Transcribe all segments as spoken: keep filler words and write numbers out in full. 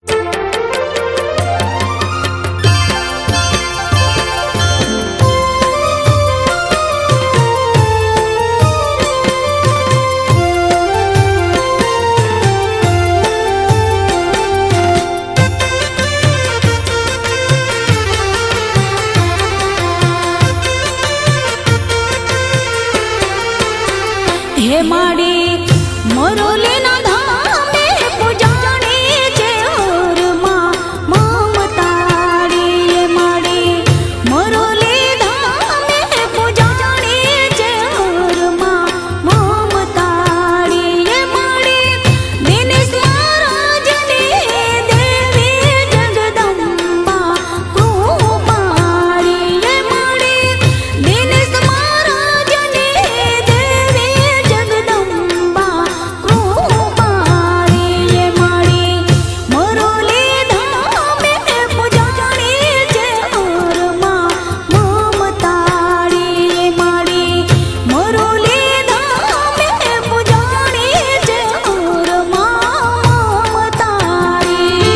हे माड़ी मोरोली ना धामे पुजाणी जे और मां ममताड़ी ये माड़ी मोरोली धामे पुजाणी जे और मां ममताड़ी ये माड़ी दिनेश महाराज ने देवी जगदम्बा कृपाड़ी ये माड़ी दिनेश महाराज ने देवी जगदम्बा कृपाड़ी ये माड़ी मोरोली धामे पुजाणी जे और मां ममताड़ी ये माड़ी मोरोली धामे पुजाणी जे और मां ममताड़ी।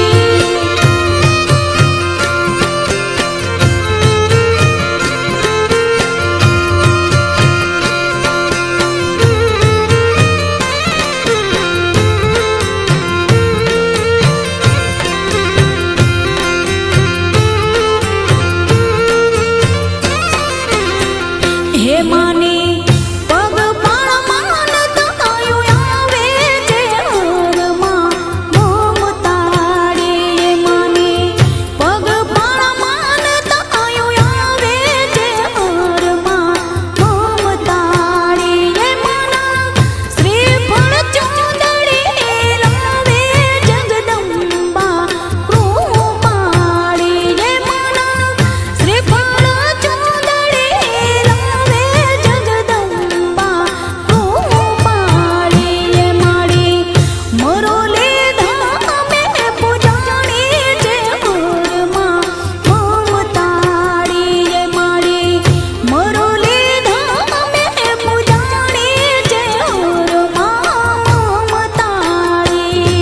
हे मानी पग पण मानता आवे जे और मां ममताड़ी ये मानी पग पण मानता आवे जे और मां ममताड़ी ये माना श्रीफल चूंदड़ी लावे जगदम्बा कृपाड़ी ये माना श्रीफल चूंदड़ी लावे जगदम्बा कृपाड़ी ये माड़ी मोरोली धामे पुजाणी जे और मां ममताड़ी ये माड़ी मोरोली धामे पुजाणी जे और मां ममताड़ी।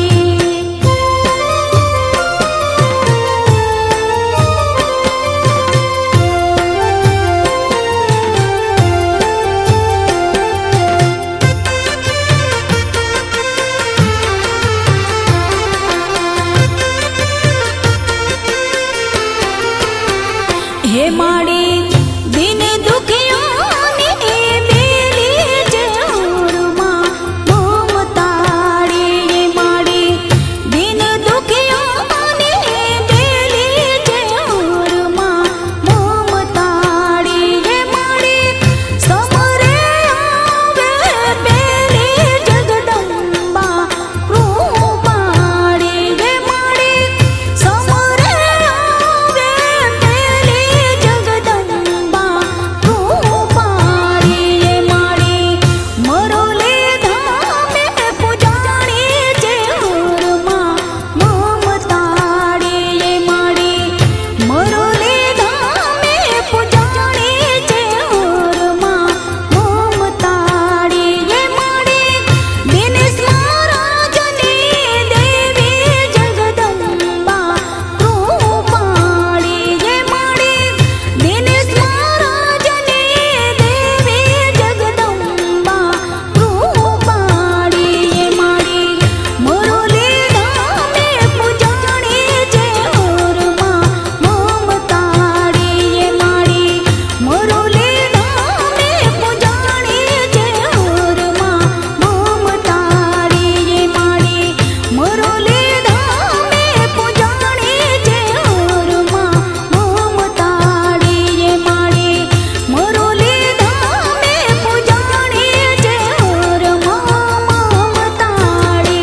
हे माड़ी दिन दुखियानी बेली जे और मां ममताड़ी ये माड़ी दिन दुखियानी बेली जे और मां ममताड़ी ये माड़ी समरे आवे बेली जगदम्बा कृपाड़ी ये माड़ी समरे आवे बेली जगदम्बा कृपाड़ी ये माड़ी मोरोली धामे पुजाणी जे और मां ममताड़ी ये माड़ी मोरोली धामे पुजाणी जे और मां ममताड़ी ये माड़ी दिनेश महाराज ने देवी जगदम्बा कृपाड़ी ये माड़ी दिनेश महाराज ने देवी जगदम्बा कृपाड़ी ये माड़ी मोरोली धामे पुजाणी जे और मां ममताड़ी ये माड़ी मोरोली धामे पुजाणी जे और मां ममताड़ी ये माड़ी मोरोली धामे पुजाणी जे और मां ममताड़ी ये माड़ी मोरोली धामे पुजाणी जे और मां ममताड़ी।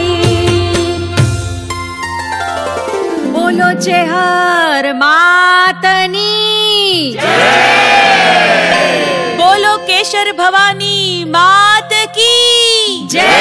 बोलो चेहर मातनी बोलो केशर भवानी मात की जय।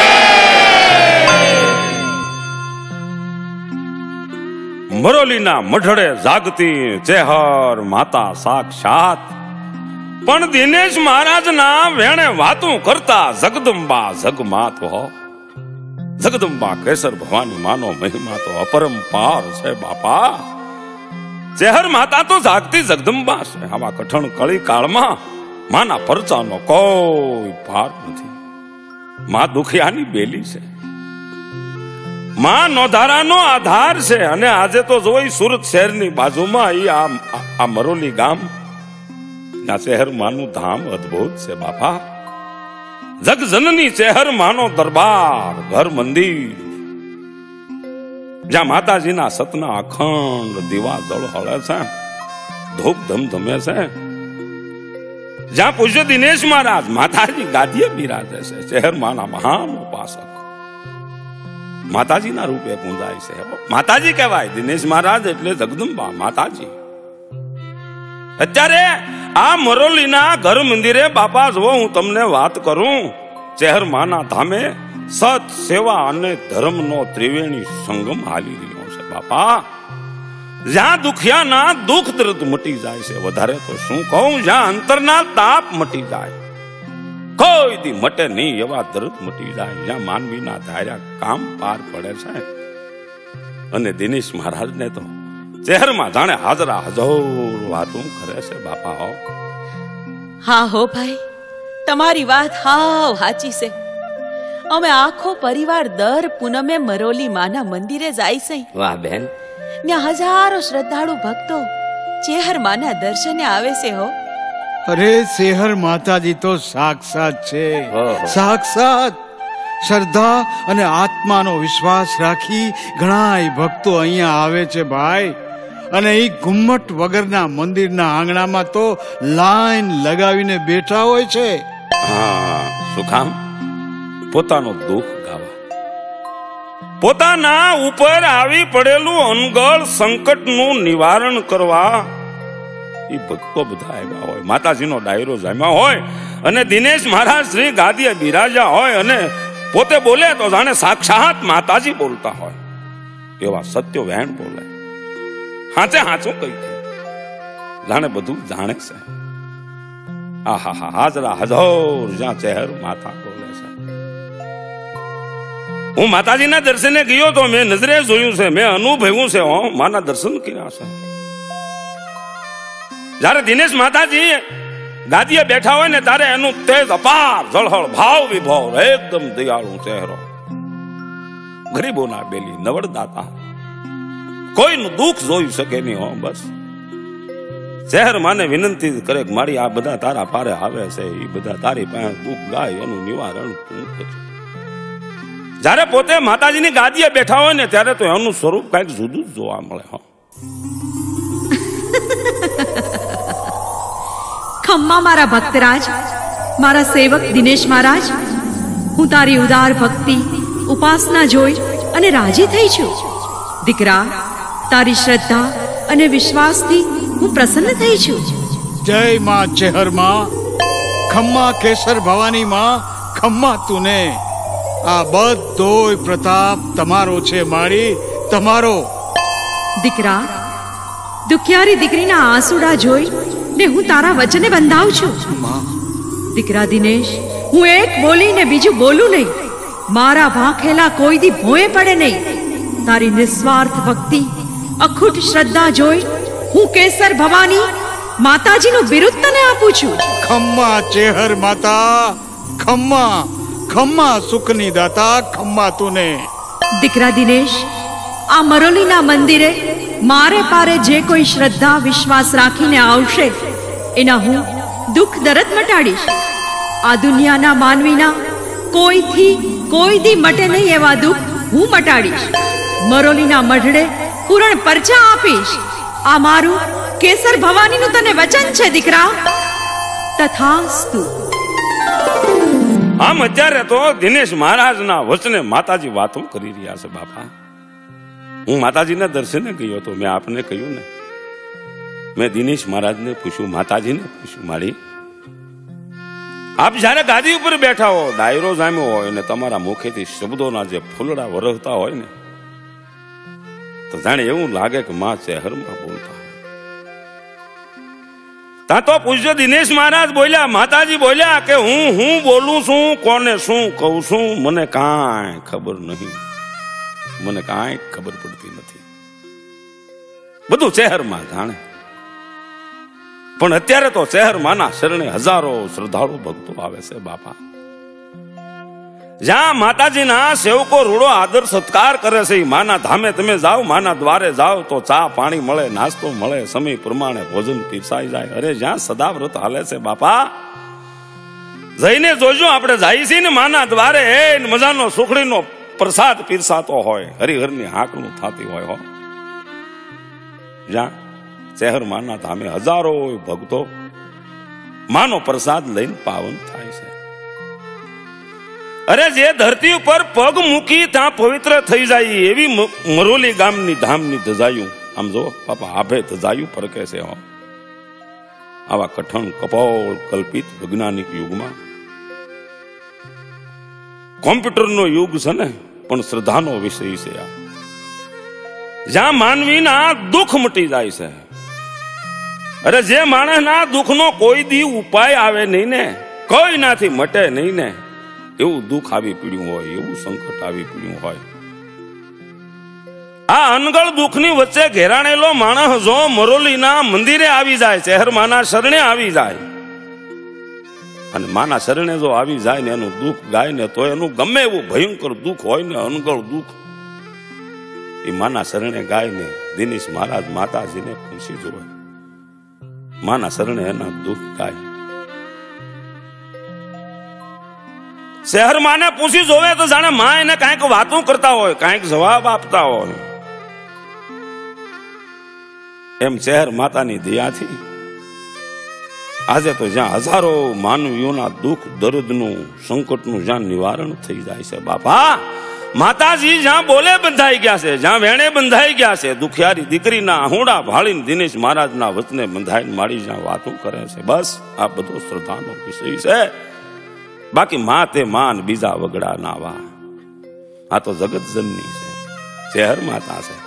મરોલીના મઢડે જાગતી ચેહર માતા સાક્ષાત પણ દિનેશ મહારાજના વેણે વાતું કરતા જગદંબા જગમાત હો જગદંબા કેસર ભવાની માનો મહિમા તો અપરંપાર છે બાપા. ચેહર માતા તો જાગતી જગદંબા છે. આવા કઠણ કળી કાળમાં માના પરચાનો કોઈ પાર નથી. માં દુખિયાની બેલી છે, માં નોધારાનો આધાર છે. અને આજે તો જોઈ સુરત શહેરની બાજુમાં ઈ આ મરોલી ગામ, આ શહેર માનું ધામ અદ્ભુત છે બાપા. જગજનની ચેહર માનો દરબાર, ઘર મંદિર, જ્યાં માતાજીના સતના અખંડ દીવા જળ હળે છે, ધૂપ ધમધમે છે. જ્યાં પૂજ્ય દિનેશ મહારાજ માતાજી ગાદીએ બિરાજે છે. ચેહર માના મહાન ઉપાસક માતાજીના રૂપે પૂજાય છે. માતાજી કહેવાય દિનેશ મહારાજ એટલે જગદંબા માતાજી. અત્યારે આ મરોલીના ઘર મંદિરે બાપા જો હું તમને વાત કરું, ચેહર માના ધામે સત, સેવા અને ધર્મનો ત્રિવેણી સંગમ હાલી રહ્યો છે બાપા. જ્યાં દુખિયાના દુઃખ દર્દ મટી જાય છે, વધારે તો શું કહું, જ્યાં અંતરના તાપ મટી જાય, કોઈ દી મટે નહીં એવા દર્દ મટી જાય, જ્યાં માનવીના ધાર્યા કામ પાર પડે છે. અને દિનેશ મહારાજને તો ચહેરમાં જાણે હાજરા હજાર વાતો કરે છે બાપા. હો હા હો ભાઈ, તમારી વાત હાવ સાચી છે. અમે આખો પરિવાર દર પૂનમે મરોલી માના મંદિરે જાય છે. વાહ બેન, ત્યાં હજારો શ્રદ્ધાળુ ભક્તો ચેહર માના દર્શને આવે છે. હો અરે શેહર માતાજી તો સાક્ષાત છે, ઓહો. સાક્ષાત. શ્રદ્ધા અને આત્માનો વિશ્વાસ રાખી ઘણાય ભક્તો અહીંયા આવે છે ભાઈ. અને એ ઘુમ્મટ વગરના મંદિરના આંગણામાં તો લાઈન લગાવીને બેઠા હોય છે. હા, શું કામ? પોતાનો દુઃખ ગાવા, પોતાના ઉપર આવી પડેલું અનગળ સંકટનું નિવારણ કરવા એ ભક્તો બધા આવ્યા હોય. માતાજીનો ડાયરો જામ્યા હોય અને દિનેશ મહારાજ શ્રી ગાદીએ બિરાજ્યા હોય અને પોતે બોલે તો જાણે સાક્ષાત માતાજી બોલતા હોય એવા સત્ય વહેણ બોલે. હાચે હાચું કઈ છે, જાણે બધું જાણે છે. આહા હા, હાજરા હજાર જ્યાં ચહેર માતા બોલે છે. હું માતાજીના દર્શને ગયો તો મેં નજરે જોયું છે, મેં અનુભવ્યું છે. હું માના દર્શન કર્યા છે. જયારે દિનેશ માતાજી ગાદીએ બેઠા હોય ને ત્યારે એનું તેજ અપાર, જળહળ, ભાવ વિભાવ, એકદમ દયાળુ ચહેરો, ગરીબોના બેલી, નવડદાતા, કોઈનું દુઃખ જોઈ શકે નહીં. હો બસ ચહેર માને વિનંતી કરે કે મારી આ બધા તારા પારે આવે છે, એ બધા તારી પાસે દુઃખ ગાય, એનું નિવારણ તું કર. જયારે પોતે માતાજીની ગાદીએ બેઠા હોય ને ત્યારે તો એનું સ્વરૂપ કઈક જુદું જ જોવા મળે. હો ખમ્મા મારા ભક્તરાજ, મારા સેવક દિનેશ મહારાજ, હું તારી ઉદાર ભક્તિ ઉપાસના જોઈ અને રાજી થઈ છું. દીકરા, તારી શ્રદ્ધા અને વિશ્વાસથી હું પ્રસન્ન થઈ છું. જય માં ચેહર માં, ખમ્મા કેસર ભવાની માં, ખમ્મા તુને. આ બધોય પ્રતાપ તમારો છે મારી, તમારો. દીકરા, દુખિયારી દીકરીના આંસુડા જોઈ ને હું તારા વચને બંધાવ છું. દીકરા દિનેશ, હું એક બોલીને બીજું બોલું નહીં. મારા ભાંખેલા કોઈ દી ભોંય પડે નહીં. તારી નિસ્વાર્થ ભક્તિ, અખૂટ શ્રદ્ધા જોઈ હું કેસર ભવાની માતાજીનું બિરુદ તને આપું છું. ખમ્મા ચેહર માતા, ખમ્મા, ખમ્મા સુખની દાતા, ખમ્મા તુને. દીકરા દિનેશ, આ મરોલીના મંદિરે મારે પારે જે કોઈ શ્રદ્ધા વિશ્વાસ રાખીને આવશે એના હું દુઃખ દર્દ મટાડીશ. આ દુનિયાના માનવીના કોઈથી કોઈ દી મટે નહીં એવા દુઃખ હું મટાડીશ. મરોલીના મઢડે પૂરણ પરચા આપીશ. આ મારું કેસર ભવાનીનું તને વચન છે દીકરા. તથાસ્તુ. આમ અત્યારે તો દિનેશ મહારાજના વચને માતાજી વાતો કરી રહ્યા છે બાપા. હું માતાજીના દર્શને ગયો તો મેં આપને કહ્યું ને, મેં દિનેશ મહારાજને પૂછ્યું, માતાજીને પૂછ્યું, મારી આપ જયારે ગાદી ઉપર બેઠા હો, ડાયરો જામ્યો હોય ને તમારા મુખેથી શબ્દોના જે ફૂલડા વરસતા હોય ને તો જાણે એવું લાગે કે માં ચહેરમાં બોલતા. તા તો પૂજ્ય દિનેશ મહારાજ બોલ્યા, માતાજી બોલ્યા કે હું હું બોલું છું, કોને શું કહું છું, મને કાંઈ ખબર નહીં, મને કાંઈ ખબર પડતી નથી, બધું શહેરમાં જાણે. પણ અત્યારે તો શહેરમાંના શરણે હજારો શ્રદ્ધાળુ ભક્તો આવે છે બાપા. જ્યાં માતાજીના સેવકો રૂડો આદર સત્કાર કરે છે, માના ધામે તમે જાઓ, માના દ્વારે જાઓ તો ચા પાણી મળે, નાસ્તો મળે, સમય પ્રમાણે ભોજન પીરસાઈ જાય. અરે જ્યાં સદાવ્રત હાલે છે બાપા, જઈને જોજો. આપણે જાય છે ને માના દ્વારે, એ મજાનો સુખડીનો પ્રસાદ પીરસાતો હોય, હરિહરની હાકલું થતી હોય હો. જ્યાં શહેર માના ધામે હજારો ભક્તો માનો પ્રસાદ લઈને પાવન થાય છે. અરે જે ધરતી ઉપર પગ મૂકી ત્યાં પવિત્ર થઈ જાય એવી મરોલી ગામની ધામની ધજાયું, આમ જો બાપા, આભે ધજાયું પરકે છે હો. આવા કઠણ કપોળ કલ્પિત વૈજ્ઞાનિક યુગમાં, કોમ્પ્યુટરનો યુગ છે ને, પણ શ્રદ્ધાનો વિષય છે આ. જ્યાં માનવીના દુઃખ મટી જાય છે. અરે જે માણસના દુઃખનો કોઈ દી ઉપાય આવે નહીં ને, કોઈ નાથી મટે નહીં ને, એવું દુઃખ આવી પીડ્યું હોય, એવું સંકટ આવી પીડ્યું હોય, આ અનગળ દુઃખની વચ્ચે ઘેરાણેલો માણસ જો મરોલીના મંદિરે આવી જાય, શહેર માના શરણે આવી જાય, અને માના શરણે જો આવી જાય ને એનું દુઃખ ગાય ને, તો એનું ગમે એવું ભયંકર દુઃખ હોય ને, અનગળ દુઃખ, એ માના શરણે ગાય ને દિનેશ મહારાજ માતાજીને પૂછી જોવે, માના શરણે એના દુઃખ ગાય. શહેર માને પૂછી જોવે તો જાણે માં એને કાંઈક વાતો કરતા હોય, કાંઈક જવાબ આપતા હોય. એમ શહેર માતાની દયાથી આજે તો જ્યાં હજારો માનવીઓના દુઃખ દર્દનું સંકટનું જ્યાં નિવારણ થઈ જાય છે બાપા, માતાજી જ્યાં બોલે બંધાઈ ગયા છે, જ્યાં વેણે બંધાઈ ગયા છે, દુખિયારી દીકરીના આહુડા ભાળીને દિનેશ મહારાજના વચને બંધાઈને મારી જ્યાં વાતો કરે છે, બસ આ બધો શ્રદ્ધાનો વિષય છે. બાકી માં તે માન બીજા વગડા ના વા, આ તો જગત જનની છે, શહેર માતા છે.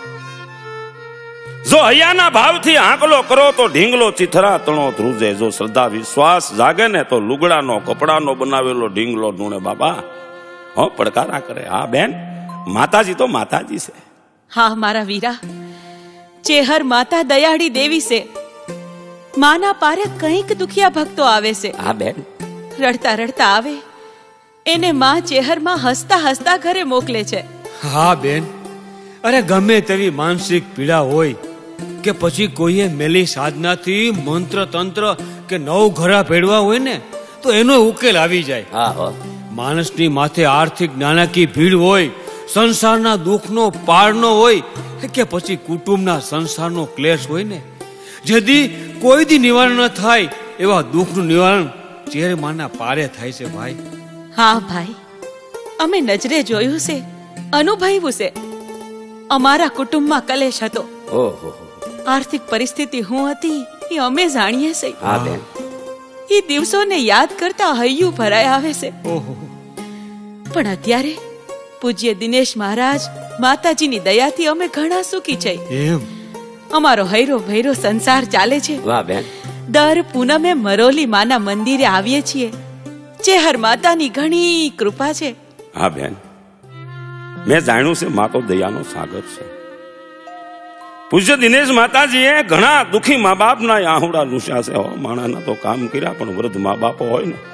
જો હૈયાના ભાવથી આંકલો કરો તો ઢીંગલો ચિથરા તણો ધ્રુજે, જો શ્રદ્ધા વિશ્વાસ જાગે ને તો લુગડાનો કપડાનો બનાવેલો ઢીંગલો ઢૂણે બાપા હો પડકારા કરે. હા બેન, માતાજી તો માતાજી છે. હા મારા વીરા, ચેહર માતા દયાળી દેવી છે. માના પારે કંઈક દુખિયા ભક્તો આવે છે. હા બેન, રડતા રડતા આવે, એને માં ચેહરમાં હસતા હસતા ઘરે મોકલે છે. હા બેન, અરે ગમે તેવી માનસિક પીડા હોય કે પછી કોઈએ મેલી સાધનાથી મંત્ર તંત્ર કે નવ ઘરા ભેળવા હોય ને, તો એનો ઉકેલ આવી જાય. હા હો. માણસની માથે આર્થિક નાણાકીય ભીડ હોય, સંસારના દુઃખનો પારનો હોય કે પછી કુટુંબના સંસારનો ક્લેશ હોય ને, જેથી કોઈ દી નિવારણ ન થાય એવા દુઃખનું નિવારણ ચેહર માના પારે થાય છે ભાઈ. હા ભાઈ, અમે નજરે જોયું છે, અનુભવ્યું છે. અમારા કુટુંબમાં કલેશ હતો. ઓહો, આર્થિક પરિસ્થિતિ હું હતી એ અમે જાણીએ છીએ. હા બેન, એ દિવસોને યાદ કરતા હૈયું ભરાઈ આવે છે. ઓહો, પણ અત્યારે પૂજ્ય દિનેશ મહારાજ માતાજીની દયાથી અમે ઘણા સુખી છે. એમ અમારો હૈરો ભૈરો સંસાર ચાલે છે. વાહ બેન, દર પૂનમે મરોલી માના મંદિરે આવીએ છીએ. ચેહર માતાની ઘણી કૃપા છે. હા બેન, મેં જાણ્યું છે મા તો દયાનો સાગર છે. પૂજ્ય દિનેશ માતાજીએ ઘણા દુખી મા બાપના આહુડા લૂસ્યા છે. માણાના તો કામ કર્યા, પણ વૃદ્ધ મા બાપો હોય ને,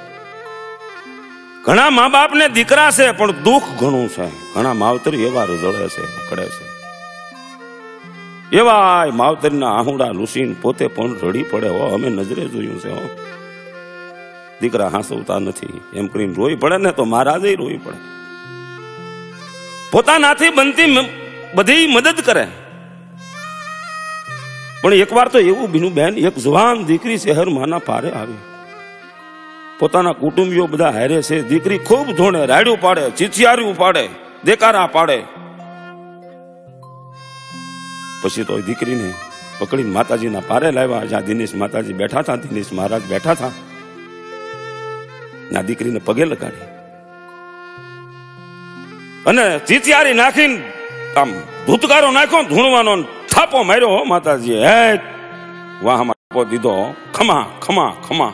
ઘણા મા બાપ ને દીકરા છે પણ દુઃખ ઘણું છે. ઘણા માવતરી એવા રજળે છે, પકડે છે, એવા માવતરીના આહુડા લૂસીને પોતે પણ રડી પડે. હો અમે નજરે જોયું છે. હો દીકરા હાંસવતા નથી એમ કરીને રોઈ પડે ને, તો મહારાજે રોઈ પડે. પોતાનાથી બનતી બધી મદદ કરે. પણ એકવાર તો એવું બીનું બેન, એક જવાન દીકરી શહેર માના પારે આવી. પોતાના કુટુંબીઓ બધા હારે છે. દીકરી ખૂબ ધોણે, રાડ્યું પાડે, ચીચિયાર્યું પાડે, દેકારા પાડે. પછી તો દીકરીને પકડીને માતાજીના પારે લાવ્યા, જ્યાં દિનેશ માતાજી બેઠા હતા, દિનેશ મહારાજ બેઠા હતા. ના દીકરીને પગે લગાડી અને ચીચિયારી નાખીને આમ ભૂતકારો નાખ્યો, ધૂણવાનો થાપો માર્યો. હો માતાજી, હે વાહ. આપો દીધો, ખમા ખમા ખમા.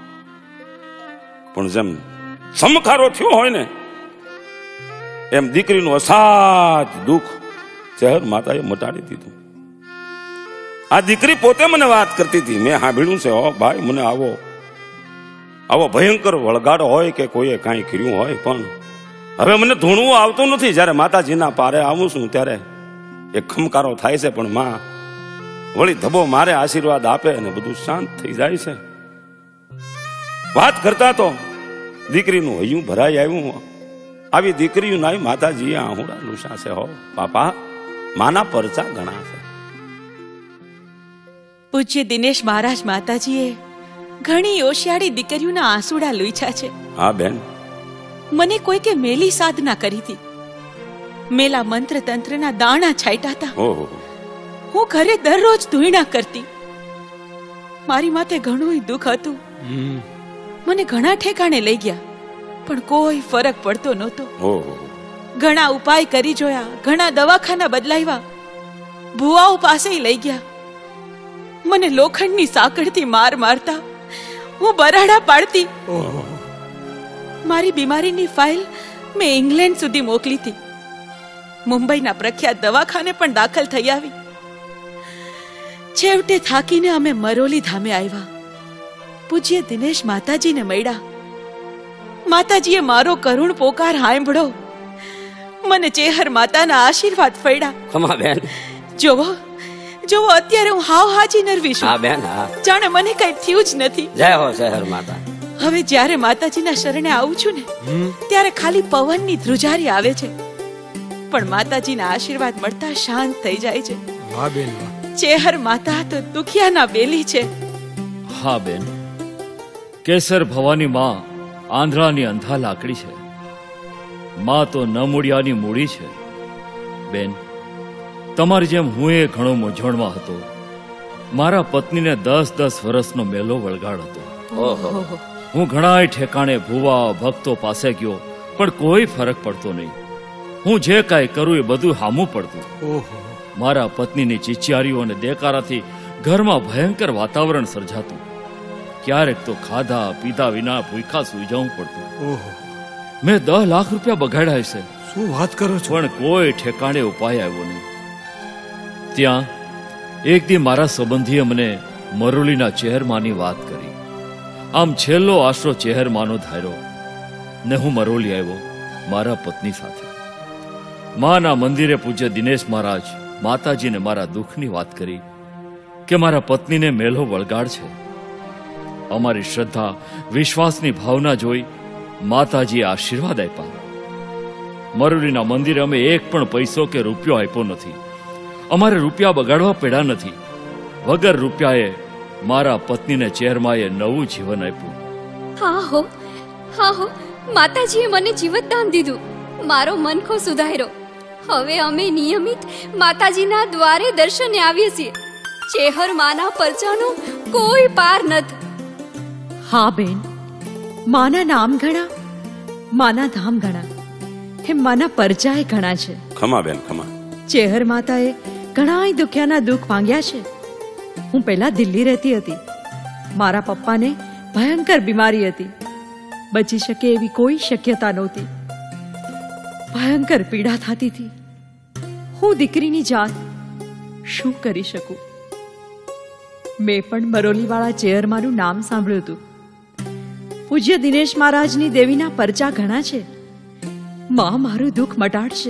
પણ જેમ સમખારો થયો હોય ને એમ દીકરીનું અસાધ દુઃખ ચહેર માતાએ મટાડી દીધું. આ દીકરી પોતે મને વાત કરતી હતી, મેં સાંભળ્યું છે, હો ભાઈ, મને આવો આવો ભયંકર વળગાડો હોય કે કોઈએ કાંઈ કર્યું હોય, પણ હવે મને ધૂણવું આવતું નથી. જયારે માતાજીના પારે આવું છું ત્યારે એક ખમકારો થાય છે, પણ માં વળી ધબો મારે આશીર્વાદ આપે અને બધું શાંત થઈ જાય છે. વાત કરતા તો દીકરીનું હૈયું ભરાઈ આવ્યું. આવી દીકરીઓ નાઈ માતાજીએ આહુડા લુસા છે. હો બાપા, માના પરચા ઘણા છે. પૂજ્ય દિનેશ મહારાજ માતાજીએ ઘણી ઓશિયાળી દીકરીઓના આંસુડા લૂછ્યા છે. હા બેન, મને કોઈકે મેલી સાધના કરી હતી, મેલા મંત્ર તંત્રના દાણા છાંટ્યા હતા. ઓહો, હું ઘરે દરરોજ ધૂણા કરતી. મારી માથે ઘણું દુઃખ હતું. મને ઘણા ઠેકાણે લઈ ગયા, પણ કોઈ ફરક પડતો નહોતો. ઓહો, ઘણા ઉપાય કરી જોયા, ઘણા દવાખાના બદલાવ્યા, ભુવાઓ પાસે લઈ ગયા. મને લોખંડની સાંકળથી માર મારતા, હું બરાડા પાડતી. મારી બીમારીની ફાઇલ મેં ઇંગ્લેન્ડ સુધી મોકલી હતી. મુંબઈના પ્રખ્યાત દવાખાને પણ દાખલ થઈ આવી. છેવટે થાકીને અમે મરોલી ધામે આવ્યા. પૂજ્ય દિનેશ માતાજીને મળ્યા. માતાજીએ મારો કરુણ પોકાર સાંભળો. મને ચેહર માતાના આશીર્વાદ ફળ્યા. ખમા બેન. જોવો જોવો, અત્યારે હું હાવ હાજી નરવી છું. હા બેન, હા. જાણે મને કઈ થયું જ નથી. જય હો શહેર માતા. હવે જ્યારે માતાજીના શરણે આવું છું ને, ત્યારે ખાલી પવનની ધ્રુજારી આવે છે, પણ માતાજીના આશીર્વાદ મળતા શાંત થઈ જાય છે. હા બેન, ચેહર માતા તો દુખિયાના બેલી છે. હા બેન, કેસર ભવાની માં આંધ્રાની અંધા લાકડી છે. માં તો ન મૂળિયાની મૂડી છે. બેન, તમારી જેમ હું એ ઘણો મૂંઝવણમાં હતો. મારા પત્નીને દસ દસ વર્ષનો મેલો વળગાડ હતો. ઓહો. હું ઘણાય ઠેકાણે ભુવા ભક્તો પાસે ગયો, પણ કોઈ ફરક પડતો નહીં. હું જે કાંઈ કરું એ બધું હામું પડતું. મારા પત્નીની ચીચિયારીઓ અને દેકારાથી ઘરમાં ભયંકર વાતાવરણ સર્જાતું. ક્યારેક તો ખાધા પીધા વિના ભૂખા સૂઈ જવું પડતું. મેં દસ લાખ રૂપિયા બગાડ્યા છે. શું વાત કરો છો? પણ કોઈ ઠેકાણે ઉપાય આવ્યો નહીં. ત્યાં એક દી મારા સંબંધીએ મને મરોલીના ચેહરમાની વાત કરી. આમ છેલ્લો આશરો ચેહરમાનો ધાર્યો ને હું મરોલી આવ્યો મારા પત્ની સાથે. માના મંદિરે પૂજ્ય દિનેશ મહારાજ માતાજીને મારા દુઃખની વાત કરી કે મારા પત્નીને મેલો વળગાડ છે. અમારી શ્રદ્ધા વિશ્વાસની ભાવના જોઈ માતાજીએ આશીર્વાદ આપ્યા. મરોલીના મંદિરે અમે એક પણ પૈસો કે રૂપિયો આપ્યો નથી. અમારે રૂપિયા બગાડવા પડ્યા નથી. વગર રૂપિયાએ મારા પત્નીને ચેહરમાએ નવું જીવન આપ્યું. હા હો, હા હો, માતાજીએ મને જીવતદાન દીધું. મારો મનખો સુધાર્યો. હવે અમે નિયમિત માતાજીના દ્વારે દર્શને આવીએ છીએ. ચેહર માના પરચાનો કોઈ પાર નથી. હા બેન, માના નામ ઘણા, માના ધામ ઘણા, એમ માના પરચાય ઘણા છે. ખમા બેન, ખમા. ચેહર માતાએ ઘણાય દુખ્યાના દુઃખ ભાંગ્યા છે. હું પહેલા દિલ્હી રહેતી હતી. મારા પપ્પાને ભયંકર બીમારી હતી. બચી શકે એવી કોઈ શક્યતા નહોતી. ભયંકર પીડા થતી હતી. હું દીકરીની જાત શું કરી શકું? મેં પણ મરોલીવાળા ચેહરમાનું નામ સાંભળ્યું હતું. પૂજ્ય દિનેશ મહારાજની દેવીના પરચા ઘણા છે. માં મારું દુઃખ મટાડશે.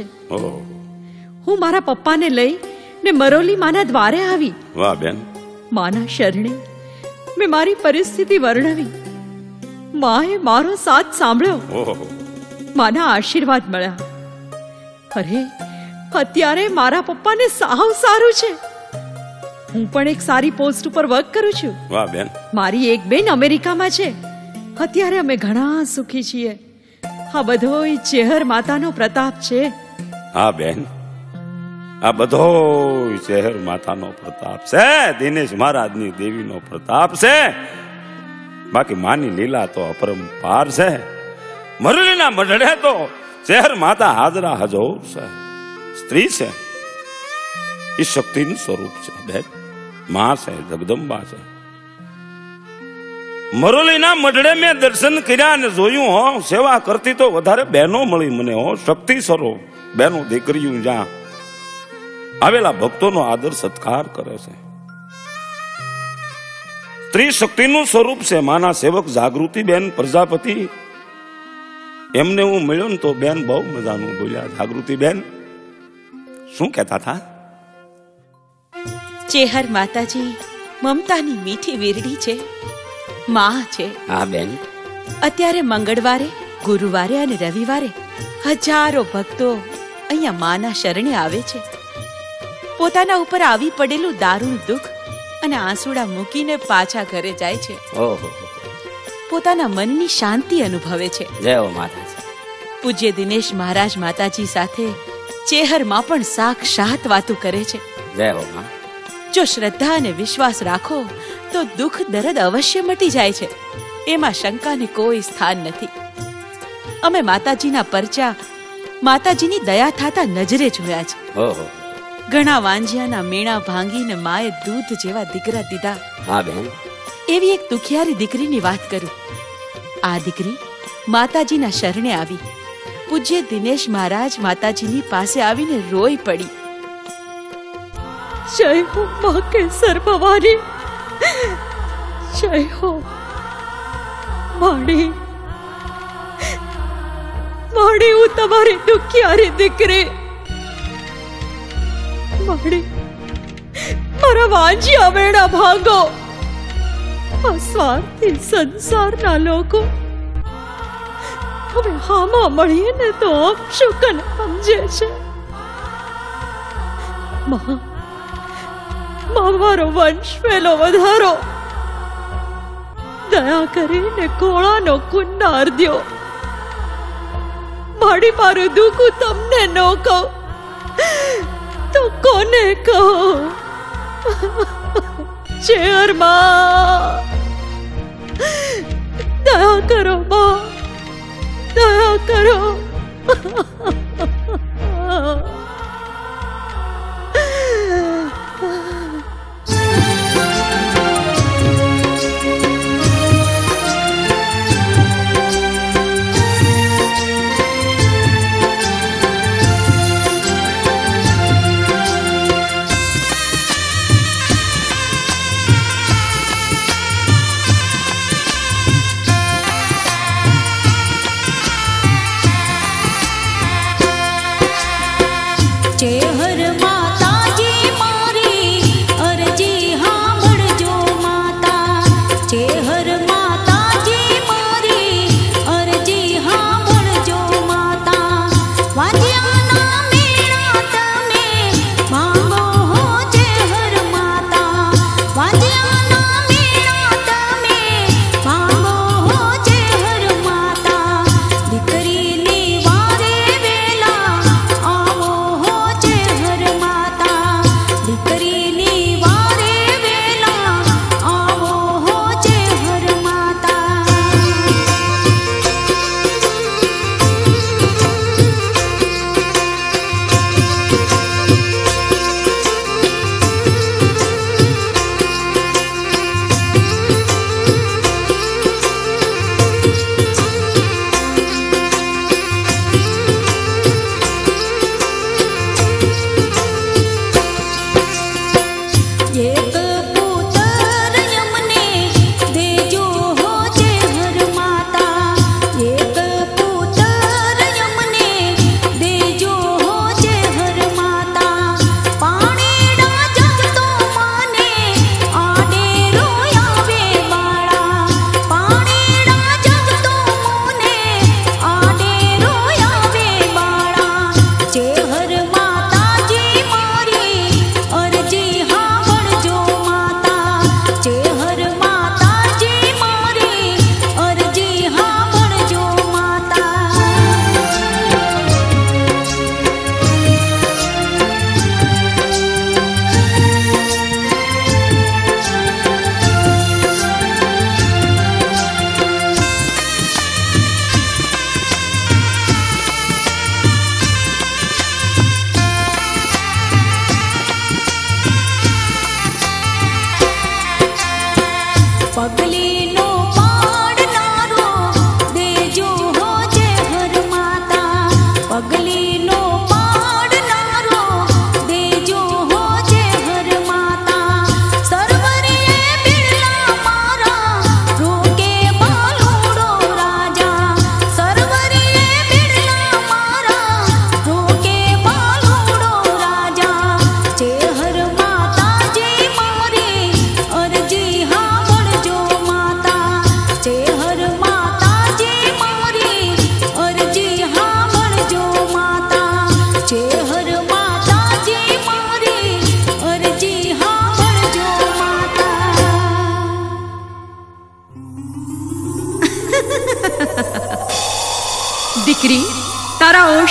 હું મારા પપ્પાને લઈ ને મરોલી માના દ્વારે આવી. વાહ બેન. માના શરણે મેં મારી પરિસ્થિતિ વર્ણવી. માએ મારો સાથ સાંભળ્યો. માના આશીર્વાદ મળ્યા. અરે, અત્યારે મારા પપ્પાને સાવ સારું છે. હું પણ એક સારી પોસ્ટ ઉપર વર્ક કરું છું. વાહ બેન. મારી એક બેન અમેરિકામાં છે. અત્યારે અમે ઘણા સુખી છીએ. આ બધોય ચેહર માતાનો પ્રતાપ છે. હા બેન, આ બધો ચેહર માતાનો પ્રતાપ છે. દિનેશ મહારાજની દેવીનો પ્રતાપ છે. બાકી માની લીલા તો અપરંપાર છે. મરલીના મઢડે તો ચેહર માતા હાજરા હજોર છે. સ્ત્રી છે એ શક્તિનું સ્વરૂપ છે બેન. માં છે, જગદંબા છે. મરોલીના મઢડે મેં દર્શન કર્યા અને જોયું હો, સેવા કરતી તો વધારે બહેનો મળી મને હો, શક્તિ સરો બહેનો દીકરીઓ જ્યાં આવેલા ભક્તોનો આદર સત્કાર કરે છે. સ્ત્રી શક્તિનું સ્વરૂપ છે. માના સેવક જાગૃતિ બેન પ્રજાપતિ, એમને હું મળ્યો ને તો બેન બહુ મજાનું બોલ્યા. જાગૃતિ બેન શું કહેતા હતા? ચેહર માતાજી મમતાની મીઠી વીરડી છે, માં છે. હા બેન, અત્યારે મંગળવારે, ગુરુવારે અને રવિવારે હજારો ભક્તો અહીંયા માના શરણે આવે છે. પોતાના ઉપર આવી પડેલું દારૂણ દુઃખ અને આંસુડા મૂકીને પાછા ઘરે જાય છે. ઓહો, પોતાના મનની શાંતિ અનુભવે છે. જય હો માતાજી. પૂજ્ય દિનેશ મહારાજ માતાજી સાથે ચેહરમાં પણ સાક્ષાત વાતો કરે છે. જય હો માં. જો શ્રદ્ધા અને વિશ્વાસ રાખો તો દુઃખ દર્દ અવશ્ય મટી જાય છે, એમાં શંકાને કોઈ સ્થાન નથી. અમે માતાજીના પરચા માતાજીની દયા થાતા નજરે જોયા છે. ઓહો, ઘણા વાંજિયાના મેણા ભાંગીને માએ દૂધ જેવા દીકરા દીધા. હા બેન. એવી એક દુખિયારી દીકરીની વાત કરું. આ દીકરી માતાજીના શરણે આવી. પૂજ્ય દિનેશ મહારાજ માતાજીની પાસે આવીને રોઈ પડી. જય હો મા કેસર ભવાની, જય હો માડી, માડી હું તમારી દુખિયારી દીકરી. માડી મારા વાંજિયા વેડા ભાગો. આ સ્વાર્થી સંસારના લોકો હવે હામાં મળીએ ને તો અપશુકન સમજે છે. માં મારો વંશ ફેલો વધારો, દયા કરીને કોળાનો કુંડાર દ્યો. માડી મારું દુઃખ તમને ન કહું તો કોને કહું? ચેરમાં દયા કરો માં, દયા કરો.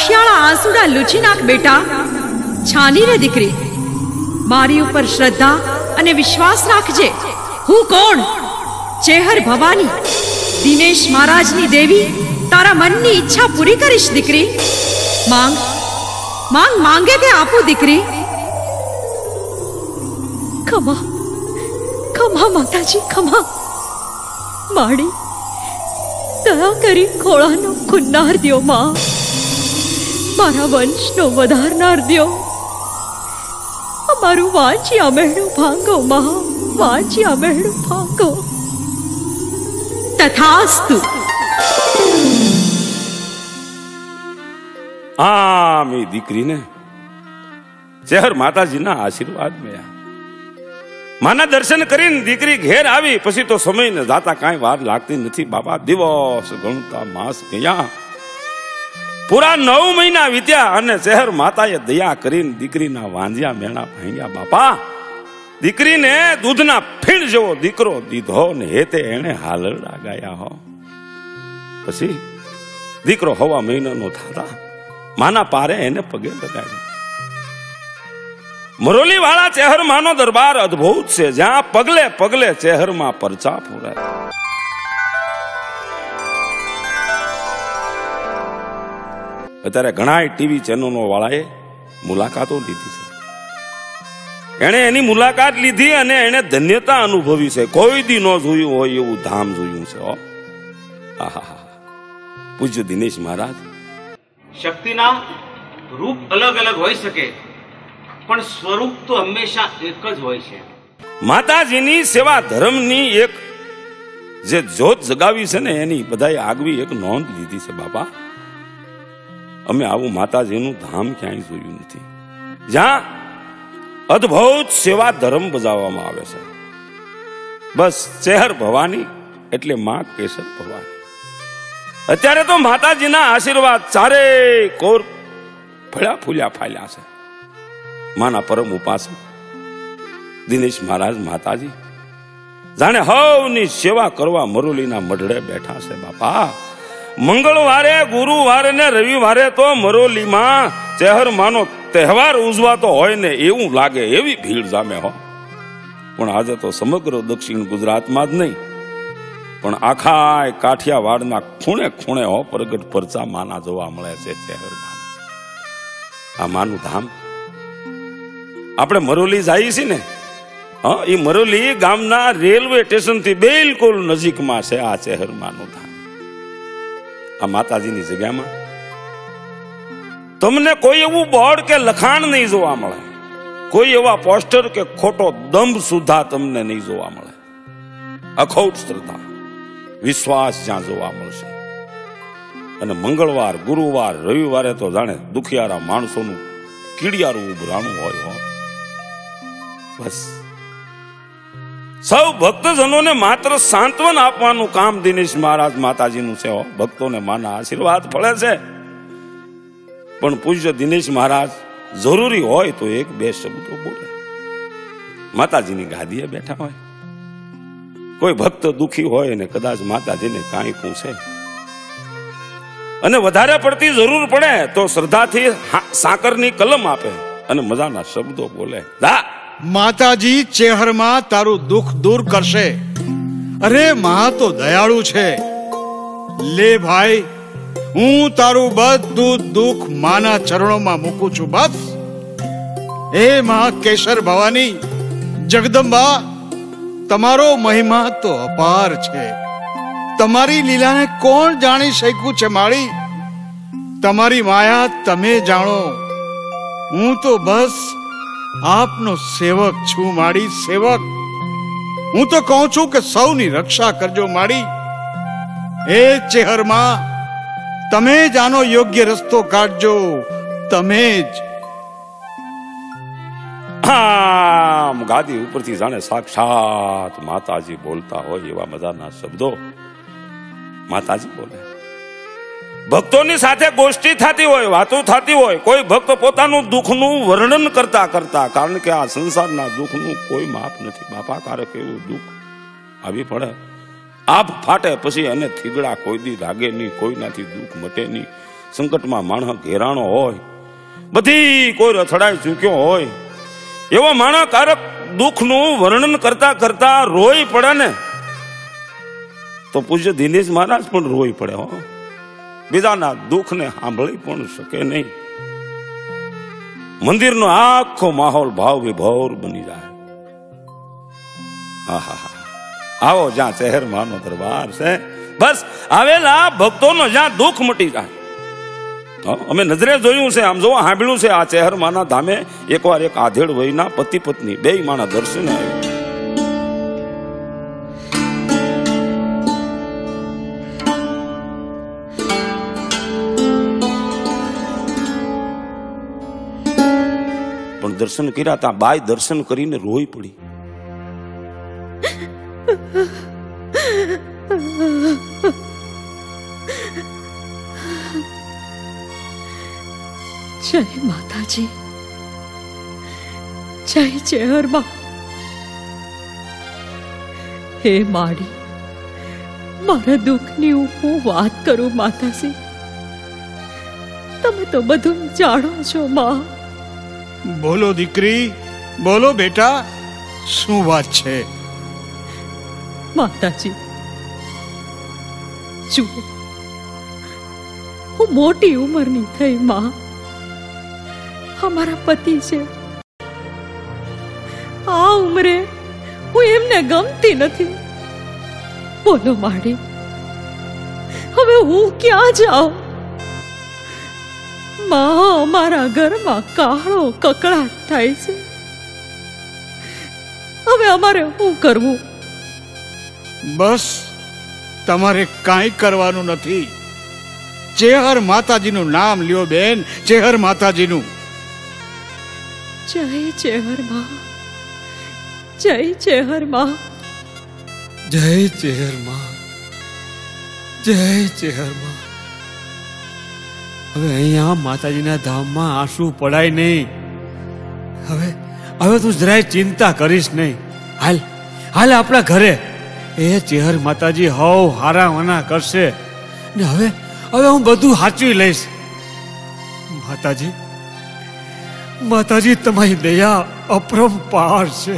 અળશિયાળા આંસુડા લૂછી નાખ બેટા. છાની રે દીકરી, મારી ઉપર શ્રદ્ધા અને વિશ્વાસ રાખજે. હું કોણ? ચેહર ભવાની, દિનેશ મહારાજની દેવી. તારા મનની ઈચ્છા પૂરી કરીશ દીકરી. માંગ માંગ માંગે તે આપું દીકરી. ખમા ખમા માતાજી ખમા. માડી દયા કરી ખોળાનો ખુન્નાર દ્યો માં. મારા વંશનો વધારનાર દ્યો. અમારું વાંચ્યા મેળું ભાંગો માં, વાંચ્યા મેળું ભાંગો. તથાસ્તુ. આમ એ દીકરીને ચેહર માતાજીના આશીર્વાદ મળ્યા. માના દર્શન કરીને દીકરી ઘેર આવી પછી તો સમય ને જાતા કાંઈ વાર લાગતી નથી બાપા. દિવસ ગણતા માસ ગયા, પૂરા નવ મહિના વીત્યા અને ચેહર માતાએ દયા કરીને દીકરીના વાંજ્યા મેણા ભાંગ્યા બાપા. દીકરીને દૂધના ફીણ જેવો દીકરો દીધો ને હેતે એને હાલરડા ગાયા હો. પછી દીકરો હવા મહિનાનો થતા માના પારે એને પગે લગાડ્યો. મરોલી વાળા ચેહર માનો દરબાર અદ્ભુત છે, જ્યાં પગલે પગલે ચેહર માં પરચા પૂરાય. અત્યારે ઘણા ટીવી ચેનલો વાળાએ મુલાકાતો લીધી છે. એને એની મુલાકાત લીધી અને એને ધન્યતા અનુભવી છે. કોઈ દી ન જોયું હોય એવું ધામ જોયું છે. આહા, પૂજ્ય દિનેશ મહારાજ. શક્તિના રૂપ અલગ અલગ હોઈ શકે, પણ સ્વરૂપ તો હંમેશા એક જ હોય છે. માતાજીની સેવા ધર્મની એક જે જ્યોત જગાવી છે ને એની બધાએ આગવી એક નોંધ લીધી છે બાપા. અમે આવું માતાજીનું ધામ ક્યાંય જોયું નથી, જ્યાં અદ્ભુત સેવા ધર્મ બજાવવામાં આવે છે. બસ ચેહર ભવાની એટલે માં કેસર ભવાની. અત્યારે તો માતાજીના આશીર્વાદ ચારે કોર ફળ્યા ફૂલ્યા ફાલ્યા છે. માના પરમ ઉપાસક દિનેશ મહારાજ માતાજી જાણે હવની સેવા કરવા મરોલીના મઢડે બેઠા છે બાપા. મંગળવારે, ગુરુવારે ને રવિવારે તો મરોલીમાં ચેહર માનો તહેવાર ઉજવાતો હોય ને એવું લાગે, એવી ભીડ જામે હો. પણ આજે તો સમગ્ર દક્ષિણ ગુજરાતમાં જ નહીં પણ આખા કાઠિયાવાડના ખૂણે ખૂણે હો પ્રગટ પરચા માના જોવા મળે છે. ચેહર માના આ માનું ધામ. આપણે મરોલી જઈએ છીએ ને, હા, એ મરોલી ગામના રેલવે સ્ટેશન થી બિલકુલ નજીકમાં છે આ ચેહર માનું ધામ. આ માતાજીની જગ્યામાં તમને કોઈ એવું બોર્ડ કે લખાણ નહીં જોવા મળે, કોઈ એવા પોસ્ટર કે ખોટો દંભ સુધા તમને નહીં જોવા મળે. અખોટ શ્રદ્ધા, વિશ્વાસ જ્યાં જોવા મળશે. અને મંગળવાર, ગુરુવાર, રવિવારે તો જાણે દુખિયારા માણસોનું કીડિયારું ઉભરાણું હોય. બસ સૌ ભક્તજનોને માત્ર સાંત્વન આપવાનું કામ દિનેશ મહારાજ માતાજીનું છે. ભક્તોને માના આશીર્વાદ ફળે છે. પણ પૂજ્ય દિનેશ મહારાજ જરૂરી હોય તો એક બે શબ્દો બોલે. માતાજીની ગાદીએ બેઠા હોય, કોઈ ભક્ત દુખી હોય ને કદાચ માતાજીને કાંઈ પૂછે અને વધારે પડતી જરૂર પડે તો શ્રદ્ધાથી સાકરની કલમ આપે અને મજાના શબ્દો બોલે. માતાજી ચેહરમાં તારું દુઃખ દૂર કરશે. અરે માં તો દયાળુ છે. લે ભાઈ, હું તારું બધું દુઃખ માના ચરણોમાં મૂકું છું. બસ એ માં કેસર ભવાની જગદંબા, તમારો મહિમા તો અપાર છે. તમારી લીલાને કોણ જાણી શક્યું છે માળી? તમારી માયા તમે જાણો. હું તો બસ આપનો સેવક છું માળી, સેવક. હું તો કહું છું કે સૌની રક્ષા કરજો માળી. એ ચેહરમાં તમે જ આનો યોગ્ય રસ્તો કાઢજો, તમે જ. આમ ગાદી ઉપરથી જાણે સાક્ષાત માતાજી બોલતા હોય એવા મજાના શબ્દો માતાજી બોલે. ભક્તોની સાથે ગોષ્ઠી થતી હોય, વાતો થતી હોય, કોઈ ભક્ત પોતાનું દુઃખનું વર્ણન કરતા કરતા, કારણ કે આ સંસારના દુઃખનું કોઈ માપ નથી બાપા. કારક એવું દુઃખ આવી પડે, આપ ફાટે પછી અને થીગડા કોઈ દી લાગે નહીં, કોઈનાથી દુઃખ મટે નહીં. સંકટમાં માણસ ઘેરાણો હોય, બધી કોઈ રથડાઈ ચૂક્યો હોય, એવો માણસ કારક દુઃખનું વર્ણન કરતા કરતા રોઈ પડે ને તો પૂજ્ય દિનેશ મહારાજ પણ રોઈ પડે હો. બીજાના દુઃખને સાંભળી પણ શકે નહીં. મંદિરનો આખો માહોલ ભાવ વિભોર બની જાય. આહા, આવો જ્યાં ચહેર માનો દરબાર છે, બસ આવેલા ભક્તોનો જ્યાં દુઃખ મટી જાય. અમે નજરે જોયું છે, આમ જોવા સાંભળ્યું છે, આ ચહેર માના ધામે એકવાર એક આધેડ વયના પતિ પત્ની બે માણા દર્શને આવ્યું. પણ દર્શન કર્યા તા બાઈ દર્શન કરીને રોઈ પડી. જય માતાજી, જય ચેહરમાં. હે માડી, મારા દુઃખની હું વાત કરું માતાજી, તમે તો બધું જાણો છો માં. બોલો દીકરી, બોલો બેટા, શું વાત છે? માતાજી જુઓ, હું મોટી ઉંમરની થઈ માં. અમારા પતિ છે, આ ઉંમરે હું એમને ગમતી નથી. બોલો માડી, હવે હું ક્યાં જાઉં? માં, અમારા ઘરમાં કાળો કકળાટ થાય છે. હવે અમારે શું કરવું? બસ તમારે કાંઈ કરવાનું નથી. ચેહર માતાજીનું નામ લ્યો બેન, ચેહર માતાજીનું. જય ચેહર માં, જય ચેહર માં, જય ચેહર માં, જય ચેહર માં. હવે અહીંયા માતાજીના ધામમાં આંસુ પડાય નહીં. હવે હવે તું જરાય ચિંતા કરીશ નહીં. હાલ હાલ આપણા ઘરે. એ ચેહર માતાજી હવ હારા વાના કરશે ને હવે હવે હું બધું સાચવી લઈશ. માતાજી માતાજી તમારી દયા અપરંપાર છે.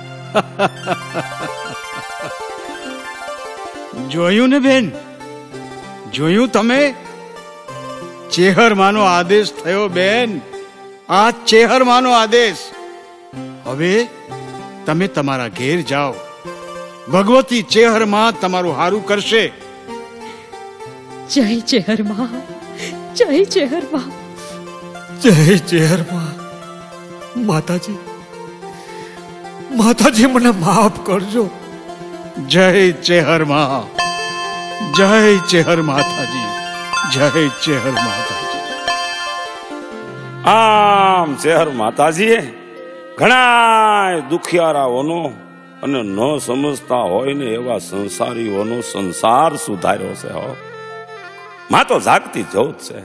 જોયું ને બેન, જોયું તમે? ચેહર માનો આદેશ થયો બેન, આ ચેહર માનો આદેશ. હવે તમે તમારા ઘેર જાઓ. ભગવતી ચેહર માં તમારું હારું કરશે. જય ચેહર માં, જય ચેહર માં, જય ચેહર માં. માતાજી માતાજી મને માફ કરજો. જય ચેહર માં, જય ચેહર માતાજી, જય ચેહર માતાજી. આમ ચેહર માતાજીએ ઘણા દુખિયારાઓનો અને ન સમજતા હોય ને એવા સંસારીઓનો સંસાર સુધાર્યો છે. હો, માં તો જાગતી જોત છે.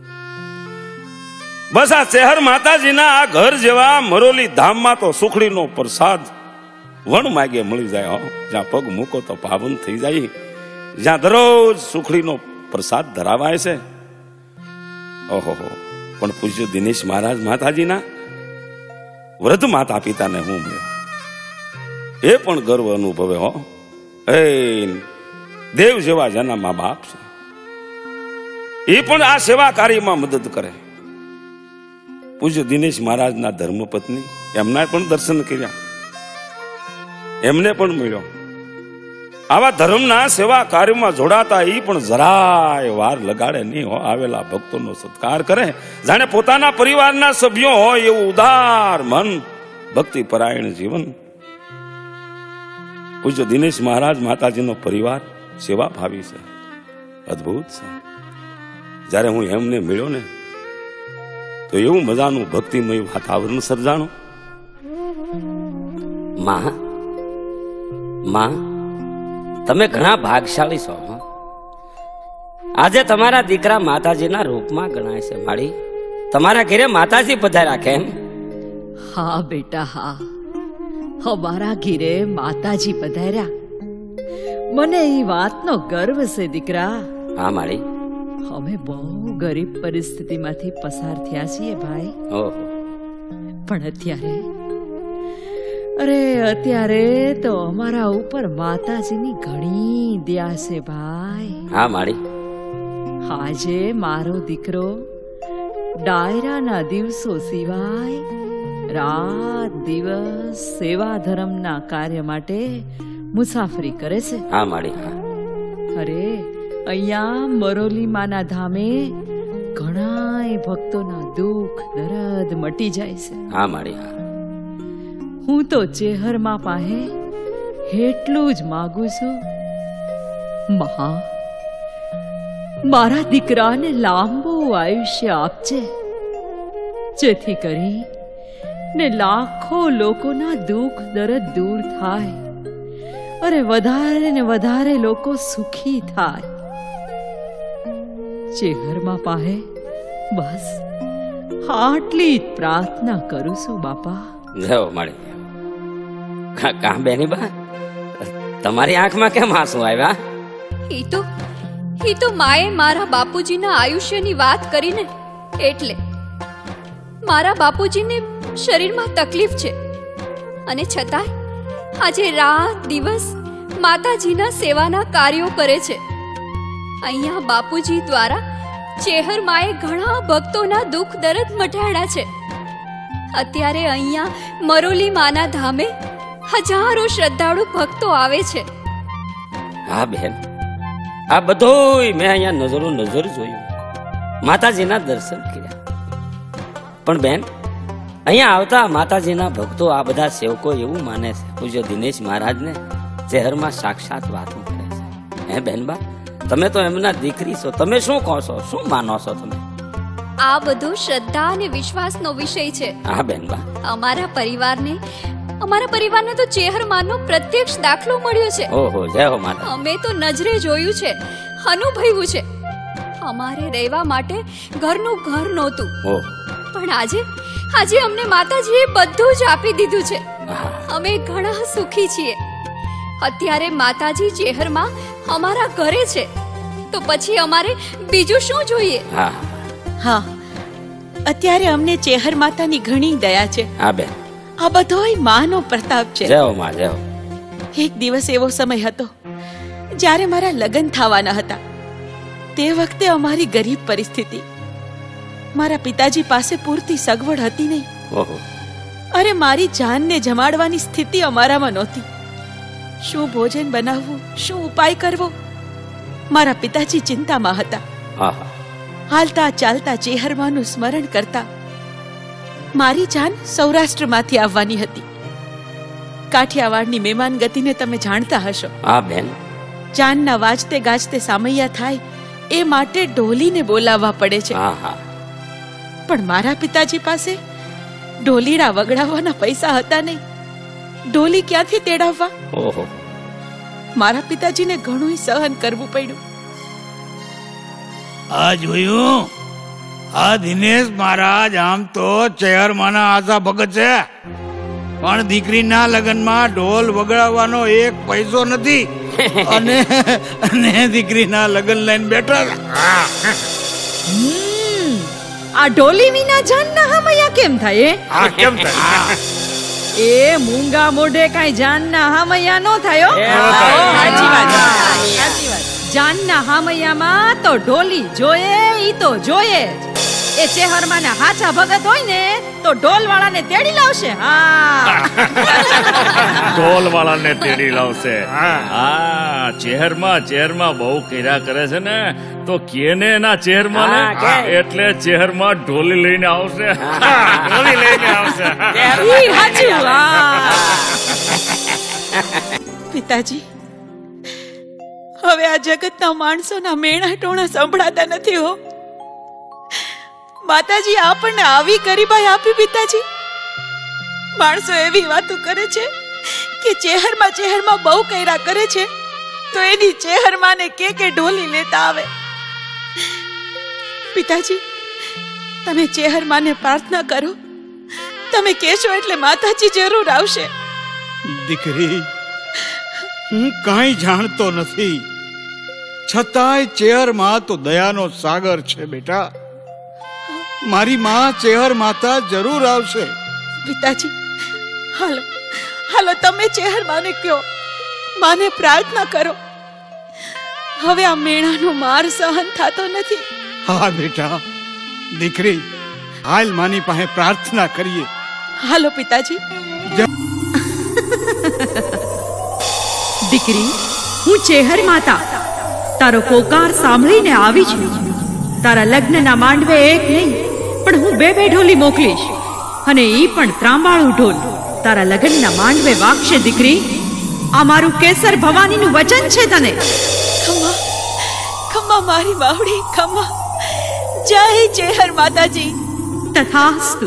બસ આ ચેહર માતાજીના આ ઘર જેવા મરોલી ધામમાં તો સુખડીનો પ્રસાદ વણ માગે મળી જાય. હો, જ્યાં પગ મૂકો તો પાવન થઈ જાય. જ્યાં દરરોજ સુખડીનો પ્રસાદ ધરાવાય છે. ઓહો, પણ પૂજ્ય દિનેશ મહારાજ માતાજીના વૃદ્ધ માતા પિતાને હું મળ્યો, એ પણ ગર્વ અનુભવે. હો, એ દેવ જેવા જેના મા બાપ છે, એ પણ આ સેવા કાર્યમાં મદદ કરે. પૂજ્ય દિનેશ મહારાજના ધર્મપત્ની, એમના પણ દર્શન કર્યા, એમને પણ મળ્યો. આવા ધર્મના સેવા કાર્યમાં જોડાતા એ પણ જરાય વાર લગાડે નહીં. હો, આવેલા ભક્તોનો સત્કાર કરે જાણે પોતાના પરિવારના સભ્યો હોય એવું ઉદાર મન, ભક્તિ પરાયણ જીવન. પૂજ્ય દિનેશ મહારાજ માતાજીનો પરિવાર સેવા ભાવી છે, અદ્ભુત છે. જ્યારે હું એમને મળ્યો ને તો એવું મજાનું ભક્તિમય વાતાવરણ સર્જાણું. માં માં તમે ઘણા ભાગશાળી છો. આજે તમારા દીકરા માતાજીના રૂપમાં ગણાય છે. માડી, તમારા ઘરે માતાજી પધાર્યા કેમ? હા બેટા, હા, અમારા ઘીરે માતાજી પધાર્યા. મને એ વાતનો ગર્વ છે દીકરા. હા માડી, અમે બહુ ગરીબ પરિસ્થિતિમાંથી પસાર થયા છીએ ભાઈ. ઓહો. પણ અત્યારે અરે અત્યારે તો અમારા ઉપર માતાજીની ઘણી દયા છે ભાઈ. હા માળી. આજે મારો દીકરો ડાયરાના દિવસો સિવાય રાત દિવસ સેવા ધર્મના કાર્ય માટે મુસાફરી કરે છે. હા માળી. હા. અરે અહીંયા મરોલી માના ધામે ઘણાય ભક્તોના દુઃખ દર્દ મટી જાય છે. હા માળી. હા. હું તો ચેહરમાં પાસે એટલું જ માગું છું, મહા મારા દીકરાને લાંબુ આયુષ્ય આપજે, જેથી કરી ને લાખો લોકોના દુઃખ દર્દ દૂર થાય, અરે વધારે ને વધારે લોકો સુખી થાય. ચેહરમાં પાસે બસ આટલી જ પ્રાર્થના કરું છું બાપા. જાઓ માળી. કા બેની બા, તમારી આંખમાં કેમ આંસુ આવ્યા? ઈ તો ઈ તો માએ મારા બાપુજીના આયુષ્યની વાત કરીને, એટલે મારા બાપુજીને શરીરમાં તકલીફ છે અને છતાંય આજે રાત દિવસ માતાજીના સેવાના કાર્યો કરે છે. અહીંયા બાપુજી દ્વારા ચેહર માએ ઘણા ભક્તોના દુઃખ દર્દ મટાડ્યા છે. અત્યારે અહીંયા મરોલી માના ધામે હજારો શ્રદ્ધાળુ ભક્તો આવે છે. હા બેન, આ બધું મેં અહીંયા નજરો નજર જોયું, માતાજીના દર્શન કર્યા. પણ બેન, અહીંયા આવતા માતાજીના ભક્તો, આ બધા સેવકો એવું માને છે પૂજ્ય દિનેશ મહારાજને ચહેરમાં સાક્ષાત વાતો કરે છે. હે બેનબા, તમે તો એમના દીકરી છો, તમે શું કહો છો, શું માનો છો તમે? આ બધું શ્રદ્ધા અને વિશ્વાસનો વિષય છે. હા બેનબા. અમારા પરિવારને અમારા પરિવારને તો ચેહરમાંનો પ્રત્યક્ષ દાખલો મળ્યો છે. ઓહો, જય હો માતા. અમે તો નજરે જોયું છે, અનુભવ્યું છે. અમારે રહેવા માટે ઘરનું ઘર નહોતું, પણ આજે આજે અમને માતાજીએ બધું જ આપી દીધું છે. અમે ઘણા સુખી છીએ. અત્યારે માતાજી ચેહરમાં અમારા ઘરે છે, તો પછી અમારે બીજું શું જોઈએ? હા, અત્યારે અમને ચેહર માતાની ઘણી દયા છે. હા બેન, આ બધોય માનો પ્રતાપ છે. જય હો માં, જય હો. એક દિવસ એવો સમય હતો જ્યારે મારા લગ્ન થવાના હતા. તે વખતે અમારી ગરીબ પરિસ્થિતિ, મારા પિતાજી પાસે પૂરતી સગવડ હતી નહીં. ઓહો. અરે મારી જાનને જમાડવાની સ્થિતિ અમારામાં નહોતી. શું ભોજન બનાવવું, શું ઉપાય કરવો, મારા પિતાજી ચિંતામાં હતા. હાલતા ચાલતા ચેહરમાંનું સ્મરણ કરતા મારી જાન સૌરાષ્ટ્રમાંથી આવવાની હતી. કાઠિયાવાડની મહેમાન ગતિને તમે જાણતા હશો. હા બેન. જાનના વાજતે ગાજતે સામૈયા થાય એ માટે ઢોલીને બોલાવવા પડે છે. પણ મારા પિતાજી પાસે ઢોલીડા વગડાવવાના પૈસા હતા નહીં. ઢોલી ક્યાંથી તેડાવવા? ઓહો. મારા પિતાજીને ઘણું સહન કરવું પડ્યું. આ જોયું, આ દિનેશ મહારાજ આમ તો ચેહરમાંના આશા ભગત છે, પણ દીકરીના લગ્નમાં ઢોલ વગાડવાનો એક પૈસો નથી અને અને દીકરીના લગ્ન લઈને બેઠા. આ ઢોલી વિના જાનના હામૈયા કેમ થાય? આ કેમ થાય? એ મૂંગા મોઢે કાઈ જાનના હામૈયા નો થાય. સાચી વાત, સાચી વાત. જાનના હામૈયામાં તો ઢોલી જોયે, ઈ તો જોયે જ. એ ચેહરમાં હાચા ભગત હોય ને તો ઢોલ વાળાને તેડી લાવશે. હા, ઢોલ વાળાને તેડી લાવશે. હા, ચેહરમાં ચેહરમાં બહુ કર્યા કરે છે ને, તો કેને એના ચેહરમાં ને, એટલે ચેહરમાં ઢોલી લઈને આવશે. ઢોલી લઈને આવશે. ઈ હાચું. પિતાજી, હવે આ જગતના માણસોના મેણા ટોણા સંભળાતા નથી હો. માતાજી આપણને આવી ગરીબાઈ આપી. પિતાજી, માણસો એવી વાતો કરે છે કે ચેહરમાં ચેહરમાં બહુ કર્યા કરે છે, તો એની ચેહરમાં ને કે કે ઢોલી લેતા આવે. પિતાજી, તમે ચેહરમાં ને પ્રાર્થના કરો, તમે કહેશો એટલે માતાજી જરૂર આવશે. દીકરી, હું કાંઈ જાણતો નથી, છતાંય ચેહરમાં તો દયાનો સાગર છે બેટા. મારી માં ચેહર માતા જરૂર આવશે. પિતાજી, હાલો હાલો, તમે ચેહર માને કયો, માને પ્રાર્થના કરો. હવે આ મેણાનો માર સહન થતો નથી. હા બેટા, દીકરી, હાલ માની પાસે પ્રાર્થના કરીએ. હાલો પિતાજી. દીકરી, હું ચેહર માતા તારો પોકાર સાંભળીને આવી છું. તારા લગ્નના માંડવે એક નહીં પણ હું બે બે ઢોલી મોકલીશ, અને ઈ પણ ત્રાંબાળું ઢોલ તારા લગ્નના માંડવે વાગશે. દીકરી, આ મારું કેસર ભવાનીનું વચન છે તને. ખમ્મા ખમ્મા મારી બાવડી, ખમ્મા. જય ચેહર માતાજી. તથાસ્તુ.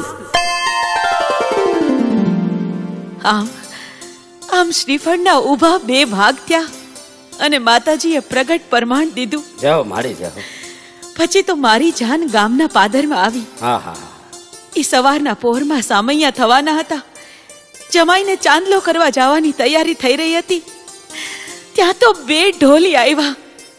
આમ આમ શ્રીફળના ઊભા બે ભાગ થયા અને માતાજીએ પ્રગટ પ્રમાણ દીધું. જાઓ માડી જાઓ. પછી તો મારી જાન ગામના પાદરમાં આવી. હા હા. એ સવારના પોરમાં સામૈયા થવાના હતા. જમાઈને ચાંદલો કરવા જવાની તૈયારી થઈ રહી હતી. ત્યાં તો બે ઢોલી આવ્યા.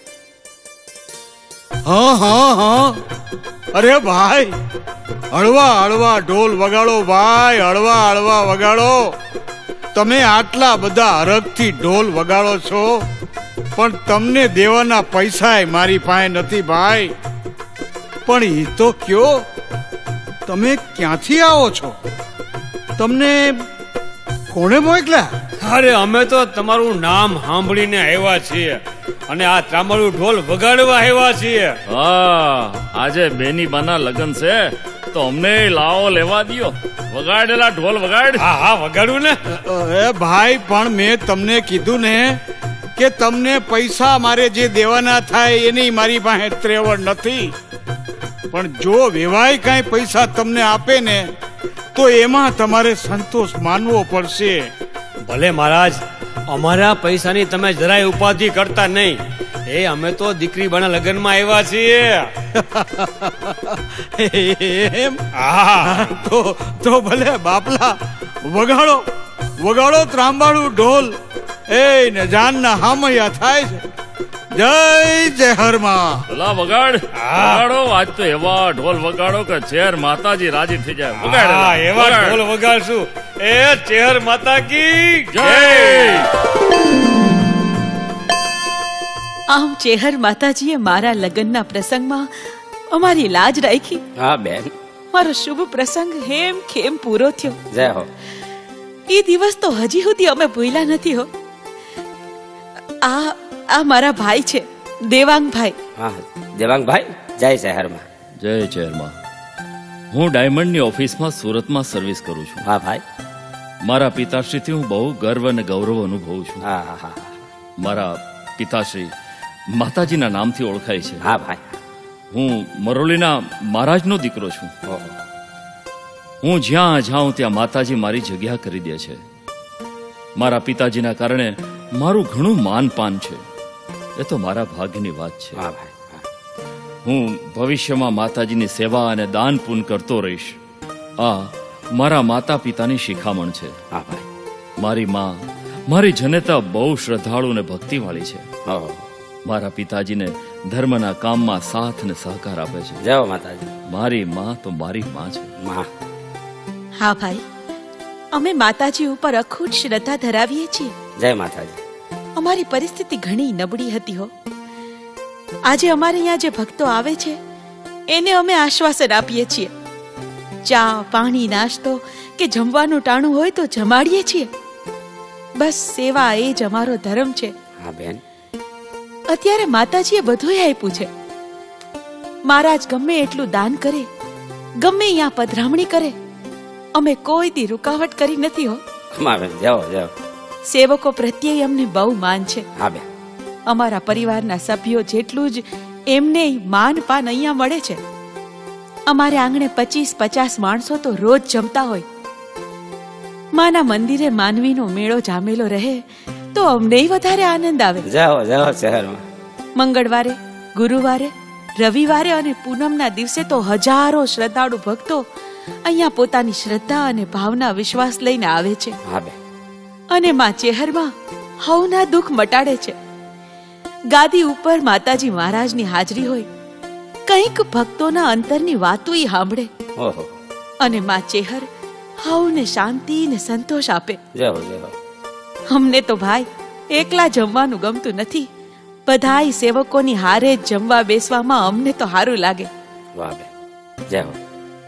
હા હા હા, અરે ભાઈ, હળવા હળવા ઢોલ વગાડો ભાઈ, હળવા હળવા વગાડો. તમે આટલા બધા હરખથી ઢોલ વગાડો છો, પણ તમને દેવાના પૈસા મારી પાસે નથી ભાઈ. પણ એ તો કયો, તમે ક્યાંથી આવો છો? તમને કોણે મોકલ્યા? અરે અમે તો તમારું નામ સાંભળીને આવ્યા છીએ અને આ ત્રાંબાળું ઢોલ વગાડવા આવ્યા છીએ. હા, આજે બેની બાના લગન છે તો અમને લાવો લેવા દ્યો. વગાડેલા ઢોલ વગાડ. હા હા, વગાડું ને. અરે ભાઈ, પણ મેં તમને કીધું ને કે તમને પૈસા મારે જે દેવાના થાય એની મારી પાસે ત્રેવડ નથી. પણ જો વેવાય કાંઈ પૈસા તમને આપે ને તો એમાં તમારે સંતોષ માનવો પડશે. ભલે મહારાજ, અમારા પૈસાની તમે જરાય ઉપાધિ કરતા નહીં. એ અમે તો દીકરી બાના લગ્નમાં આવ્યા છીએ. એમ? હા, તો તો ભલે બાપલા, વગાડો વગાડો ત્રાંબાળું ઢોલ. એ ને જાનના હામૈયા થાય છે. જય ચેહરમાં. ભલા વગાડ વગાડો. આજ તો એવા ઢોલ વગાડો કે ચેહર માતાજી રાજી થઈ જાય. વગાડ. હા, એવા ઢોલ વગાડશું. એ ચેહર માતા કી જય. આમ ચેહર માતાજીએ મારા લગ્નના પ્રસંગમાં અમારી લાજ રાખી. હા બેન, મારો શુભ પ્રસંગ હેમ ખેમ પૂરો થયો. જય હો. એ દિવસ તો હજી સુધી અમે ભૂલ્યા નથી હો. આ આ મારા ભાઈ છે, દેવાંગભાઈ. હા, દેવાંગભાઈ, જય ચેહરમાં. જય ચેહરમાં. હું ડાયમંડની ઓફિસમાં સુરતમાં સર્વિસ કરું છું. હા ભાઈ. મારા પિતાશ્રીથી હું બહુ ગર્વ અને ગૌરવ અનુભવું છું. હા હા હા. મારા પિતાશ્રી માતાજીના નામથી ઓળખાય છે. હા ભાઈ. હું મરોલીના મહારાજનો દીકરો છું. ઓહો. હું જ્યાં જાઉં ત્યાં માતાજી મારી જગ્યા કરી દે છે. મારા પિતાજીના કારણે મારું ઘણું માન પાન છે. એ તો મારા ભાગ્યની વાત છે. હા ભાઈ. હું ભવિષ્યમાં માતાજીની સેવા અને દાન પૂન કરતો રહીશ. આ મારા માતા પિતાની શિખામણ છે. હા ભાઈ. મારી માં, મારી જનેતા બહુ શ્રદ્ધાળુ અને ભક્તિવાળી છે. ઓહો. મારા પિતાજીને ધર્મના કામમાં સાથ અને સહકાર આપે છે. જય માતાજી. મારી માં તો મારી માં છે. માં. હા ભાઈ, અમે માતાજી ઉપર અખૂટ શ્રદ્ધા ધરાવીએ છીએ. જય માતાજી. અમારી પરિસ્થિતિ ઘણી નબળી હતી હો. આજે અમારે અહીંયા જે ભક્તો આવે છે એને અમે આશ્વાસન આપીએ છીએ. ચા, પાણી, નાસ્તો કે જમવાનું ટાણું હોય તો જમાડીએ છીએ. બસ સેવા એ જ અમારો ધર્મ છે. હા બેન. અત્યારે માતાજીએ બધું આપ્યું છે. મહારાજ ગમે એટલું દાન કરે, ગમે અહીંયા પધરામણી કરે, અમે કોઈ દી રૂકાવટ કરી નથી હો. હા બેન, જાઓ જાઓ. સેવકો પ્રત્યે અમને બહુ માન છે. હા બેન. અમારા પરિવારના સભ્યો જેટલું જ એમને માન પાન અહીંયા મળે છે. અમારે આંગણે પચીસ પચાસ માણસો તો રોજ જમતા હોય. માના મંદિરે માનવીનો મેળો જામેલો રહે તો અમને વધારે આનંદ આવે. જાઓ જાઓ શહેરમાં. મંગળવારે, ગુરુવારે, રવિવારે અને પૂનમના દિવસે તો હજારો શ્રદ્ધાળુ ભક્તો અહીંયા પોતાની શ્રદ્ધા અને ભાવના વિશ્વાસ લઈને આવે છે. હા બે. અને માં ચેહરમાં હવના દુઃખ મટાડે છે. ગાદી ઉપર માતાજી મહારાજની હાજરી હોય, કંઈક ભક્તોના અંતરની વાતો ઈ સાંભળે. ઓહો. અને માં ચેહર હવને શાંતિ ને સંતોષ આપે. જય હો, જય હો. અમને તો ભાઈ એકલા જમવાનું ગમતું નથી. બધાય સેવકોની હારે જ જમવા બેસવામાં અમને તો સારું લાગે. વાહ બે, જય હો.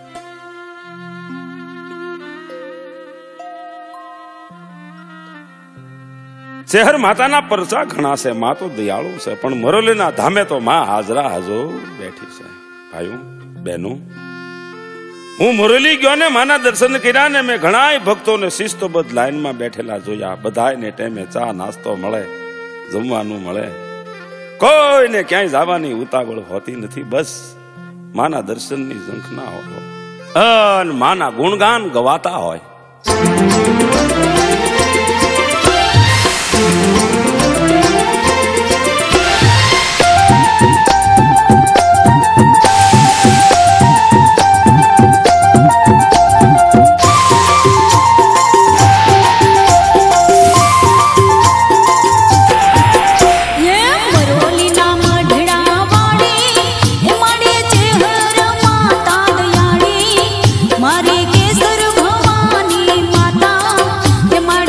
શહેર માતાના પરચા ઘણા છે, માં તો દયાળુ છે, પણ મરોલીના ધામે તો માં હાજરા હાજો બેઠી છે. ભાઈઓ બહેનો, હું મરોલી ગયો ને માના દર્શન કર્યા ને મેં ઘણા ભક્તોને શિસ્તબદ્ધ લાઈનમાં બેઠેલા જોયા. બધાને ટાઈમે ચા નાસ્તો મળે, જમવાનું મળે, કોઈને ક્યાંય જવાની ઉતાવળ હોતી નથી. બસ માના દર્શનની ઝંખના હોય અને માના ગુણગાન ગવાતા હોય. મારી કેસર ભવાની માતા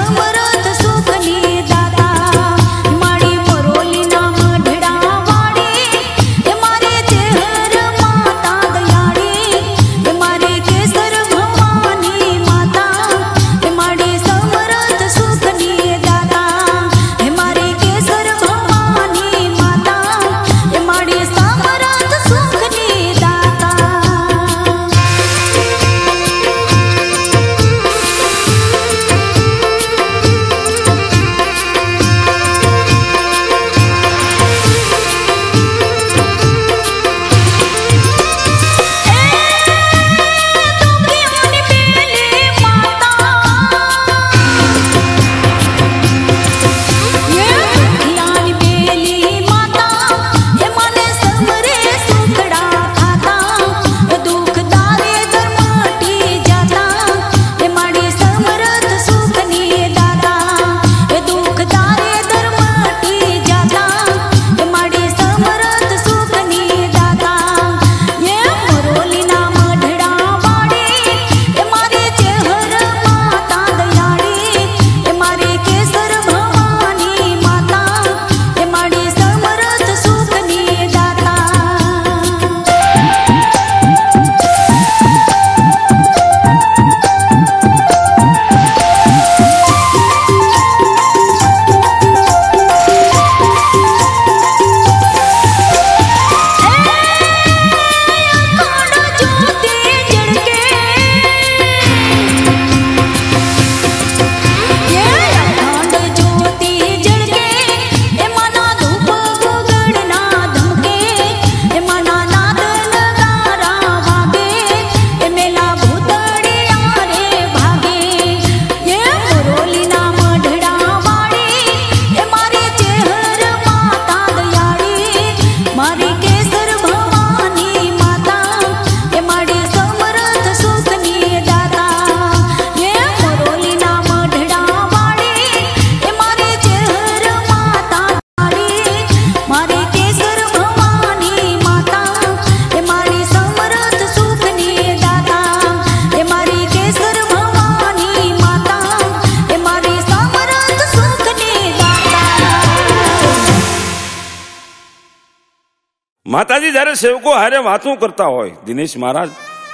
માતાજી જયારે સેવકો હારે વાતું કરતા હોય, દિનેશ મહારાજ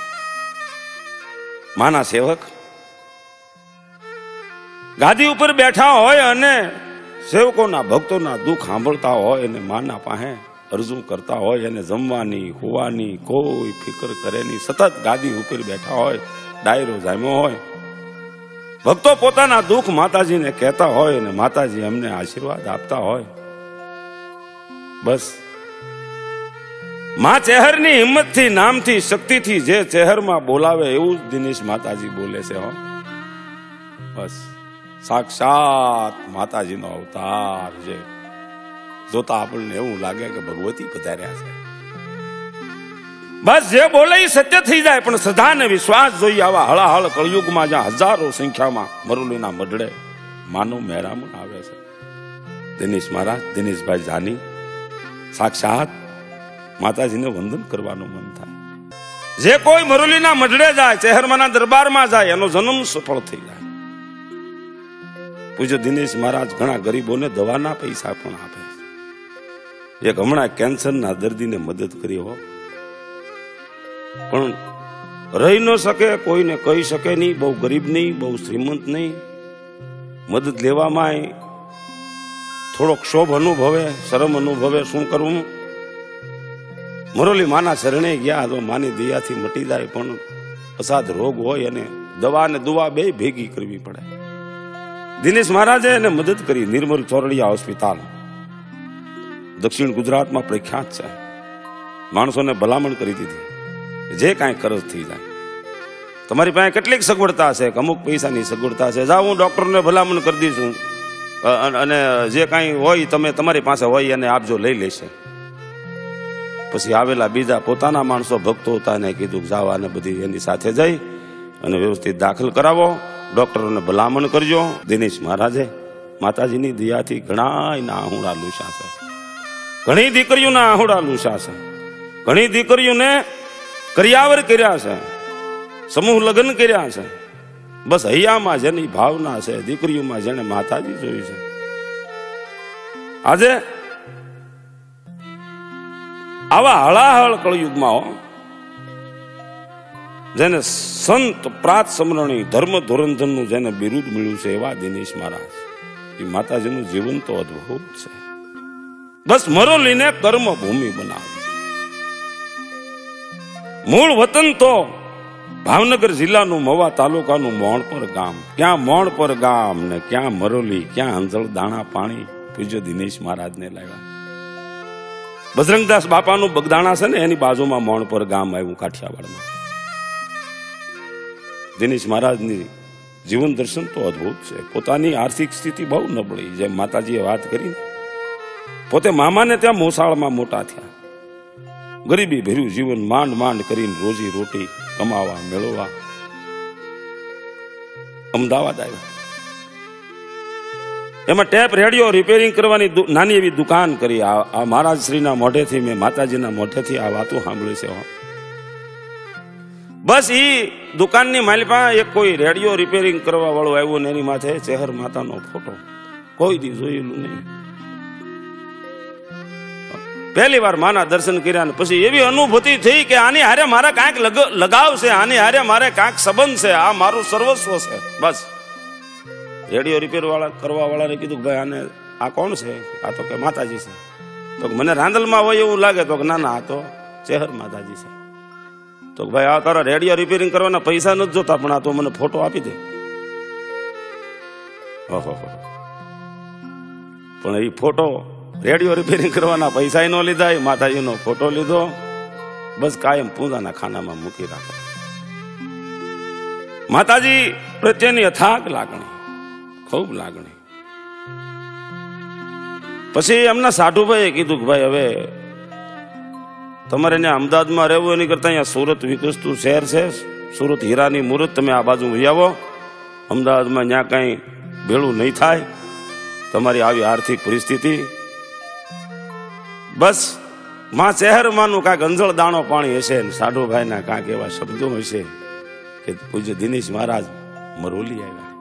માના સેવક ગાદી ઉપર બેઠા હોય અને સેવકોના ભક્તોના દુઃખ સાંભળતા હોય અને માના પાસે અરજુ કરતા હોય, અને જમવાની હોવાની કોઈ ફિકર કરે નહીં, સતત ગાદી ઉપર બેઠા હોય, ડાયરો જામ્યો હોય, ભક્તો પોતાના દુઃખ માતાજીને કહેતા હોય અને માતાજી અમને આશીર્વાદ આપતા હોય. બસ માં ચેહરની હિંમતથી, નામથી, શક્તિથી જે ચેહરમાં બોલાવે એવું જ દિનેશ માતાજી બોલે છે. હો બસ સાક્ષાત માતાજીનો અવતાર છે. જોતા આપણને એવું લાગે કે ભગવતી પધાર્યા છે. બસ જે બોલે એ સત્ય થઈ જાય, પણ શ્રદ્ધા ને વિશ્વાસ જોઈએ. આવા હળાહળ કળયુગમાં જ્યાં હજારો સંખ્યામાં મરુલીના મઢડે માનું મહેરામણ આવે છે, દિનેશ મહારાજ, દિનેશભાઈ જાની, સાક્ષાત માતાજીને વંદન કરવાનું મન થાય. જે કોઈ મરોલીના મઢડે જાય, ચેહરમાના દરબારમાં જાય, એનો જન્મ સફળ થઈ જાય. પૂજ્ય દિનેશ મહારાજ ઘણા ગરીબોને દવાના પૈસા પણ આપે. એક હમણાં કેન્સરના દર્દીને મદદ કરી હો, પણ રહી ન શકે, કોઈને કહી શકે નહીં, બહુ ગરીબ નહીં, બહુ શ્રીમંત નહીં. મદદ લેવામાં થોડો ક્ષોભ અનુભવે, શરમ અનુભવે. શું કરવું? મરોલી માના શરણે ગયા તો માની દયાથી મટી જાય, પણ અસાધ રોગ હોય અને દવા અને દુવા બે ભેગી કરવી પડે. દિનેશ મહારાજે એને મદદ કરી. નિર્મલ ચોરડિયા હોસ્પિટલ દક્ષિણ ગુજરાતમાં પ્રખ્યાત છે. માણસોને ભલામણ કરી દીધી, જે કાંઈ કરજ થઈ જાય. તમારી પાસે કેટલીક સગવડતા છે, અમુક પૈસાની સગવડતા છે, જાઓ હું ડોક્ટરને ભલામણ કરી દઈશું, અને જે કાંઈ હોય તમે તમારી પાસે હોય એને આપજો, લઈ લેશે. પછી આવેલા બીજા પોતાના માણસો ભક્તો હતા, એને કીધું જાઓ આને બધી એની સાથે જઈ અને વ્યવસ્થિત દાખલ કરાવો, ડોક્ટરોને ભલામણ કરજો. દિનેશ મહારાજે માતાજીની દયાથી ઘણા એના આહુડા લૂછા છે, ઘણી દીકરીઓના આહુડા લૂછા છે, ઘણી દીકરીઓને કરિયાવર કર્યા છે, સમૂહ લગ્ન કર્યા છે. બસ હૈયામાં જેની ભાવના છે, દીકરીઓમાં જેને માતાજી જોઈ છે. આજે આવા હળાહળ કળયુગમાં જેને સંત પ્રાત સમરણી ધર્મ ધોરંધનનું જેને બિરુદ મળ્યું છે, એવા દિનેશ મહારાજ, એ માતાજીનું જીવન તો અદભુત છે. બસ મરોલીને કર્મ ભૂમિ બનાવી. મૂળ વતન તો ભાવનગર જિલ્લાનું મવા તાલુકાનું મોણપર ગામ. ક્યાં મોણપર ગામ ને ક્યાં મરોલી, ક્યાં અંજળ દાણા પાણી પૂજ્ય દિનેશ મહારાજને લાવ્યા. બજરંગદાસ બાપાનું બગદાણા છે ને, એની બાજુમાં મોણપર ગામ આવ્યું કાઠિયાવાડમાં. દિનેશ મહારાજની જીવન દર્શન તો અદભુત છે. પોતાની આર્થિક સ્થિતિ બહુ નબળી, જેમ માતાજીએ વાત કરી, પોતે મામાને ત્યાં મોસાળમાં મોટા થયા. ગરીબી ભર્યું જીવન માંડ માંડ કરીને રોજી રોટી કમાવા મેળવવા અમદાવાદ આવ્યા. એમાં ટેપ રેડિયો રિપેરિંગ કરવાની નાની એવી દુકાન કરી. આ મહારાજ શ્રીના મોઢેથી, મેં માતાજીના મોઢેથી આ વાતો સાંભળી છે. બસ ઈ દુકાનની માલિપા એક કોઈ રેડિયો રિપેરિંગ કરવા વાળો આવ્યો ને એની માથે ચેહર માતાનો ફોટો. કોઈ દી જોયેલું નહીં. પહેલી વાર માના દર્શન કર્યા ને પછી એવી અનુભૂતિ થઈ કે આની હારે મારે કાંઈક લગાવ છે, આની હારે મારે કાંઈક સંબંધ છે, આ મારું સર્વસ્વ છે. બસ રેડિયો રિપેર વાળા કરવા વાળાને કીધું ભાઈ આને આ કોણ છે? આ તો કે માતાજી છે. તો મને રાંદલમાં હોય એવું લાગે. તો ના ના, આ તો ચેહર માતાજી છે. તો ભાઈ આ તારા રેડિયો રિપેરિંગ કરવાના પૈસા નથી જોતા, પણ આ તો મને ફોટો આપી દે. ઓહો, પણ એ ફોટો રેડિયો રિપેરિંગ કરવાના પૈસા નો લીધા, એ માતાજીનો ફોટો લીધો. બસ કાયમ પૂજાના ખાનામાં મૂકી રાખો. માતાજી પ્રત્યેની અથાગ લાગણી, ખૂબ લાગણી. પછી એમના સાધુભાઈએ કીધું કે ભાઈ હવે તમારે ત્યાં અમદાવાદમાં રહેવું એની કરતા અહીંયા સુરત વિકસતું શહેર છે, સુરત હીરાની મુહૂર્ત, તમે આ બાજુ વહી આવો. અમદાવાદમાં ત્યાં કાંઈ ભેળું નહીં થાય, તમારી આવી આર્થિક પરિસ્થિતિ. બસ માં ચેહરમાંનું કાંઈક અંજળ દાણો પાણી હશે ને સાધુભાઈના કાંઈક એવા શબ્દો હશે કે પૂજ્ય દિનેશ મહારાજ મરોલી આવ્યા.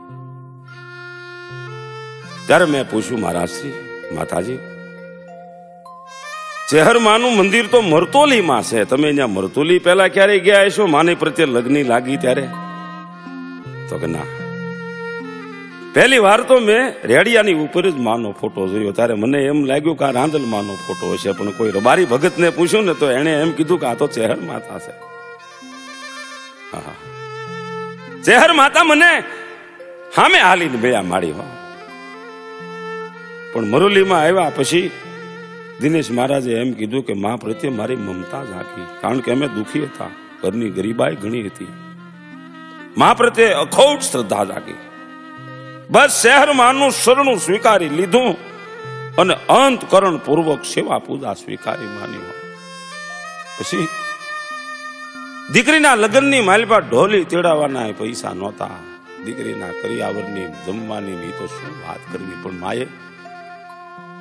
ત્યારે મેં પૂછ્યું, મહારાજશ્રી, માતાજી, ચેહરમાનું મંદિર તો મરતોલીમાં છે, તમે અહીંયા મરતોલી પહેલા ક્યારે ગયા હશો માની પ્રત્યે લગ્ની લાગી ત્યારે? તો કે ના, પહેલી વાર તો મેં રેડિયાની ઉપર જ માનો ફોટો જોયો. ત્યારે મને એમ લાગ્યું કે આ રાંદલ માનો ફોટો હશે, પણ કોઈ રબારી ભગતને પૂછ્યું ને તો એને એમ કીધું કે આ તો ચેહર માતા છે. ચેહર માતા મને સામે હાલીને બેયા માડી. હો, પણ મરોલીમાં આવ્યા પછી દિનેશ મહારાજે એમ કીધું કે મા પ્રત્યે મારી મમતા રાખી, કારણ કે અમે દુઃખી હતા, ઘરની ગરીબાઈ ઘણી હતી. મા પ્રત્યે અખોટ શ્રદ્ધા રાખી. બસ શહેરમાંનું શરણું સ્વીકારી લીધું અને અંતકરણ પૂર્વક સેવા પૂજા સ્વીકારી માની. પછી દીકરીના લગ્નની માલપા ઢોલી તેડાવવાના પૈસા નહોતા, દીકરીના કરિયાવરની જમવાની ની તો શું વાત કરવી, પણ માએ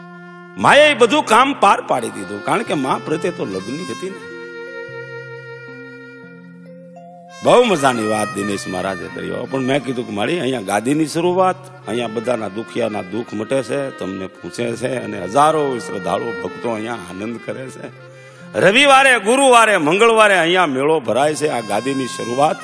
માએ એ બધું કામ પાર પાડી દીધું, કારણ કે માં પ્રત્યે તો લગ્ન હતી ને. બહુ મજાની વાત દિનેશ મહારાજે કરી. પણ મેં કીધું કે મારી અહીંયા ગાદીની શરૂઆત, અહીંયા બધાના દુખિયાના દુઃખ મટે છે, તમને પૂછે છે, અને હજારો શ્રદ્ધાળુ ભક્તો અહીંયા આનંદ કરે છે. રવિવારે, ગુરુવારે, મંગળવારે અહીંયા મેળો ભરાય છે. આ ગાદીની શરૂઆત.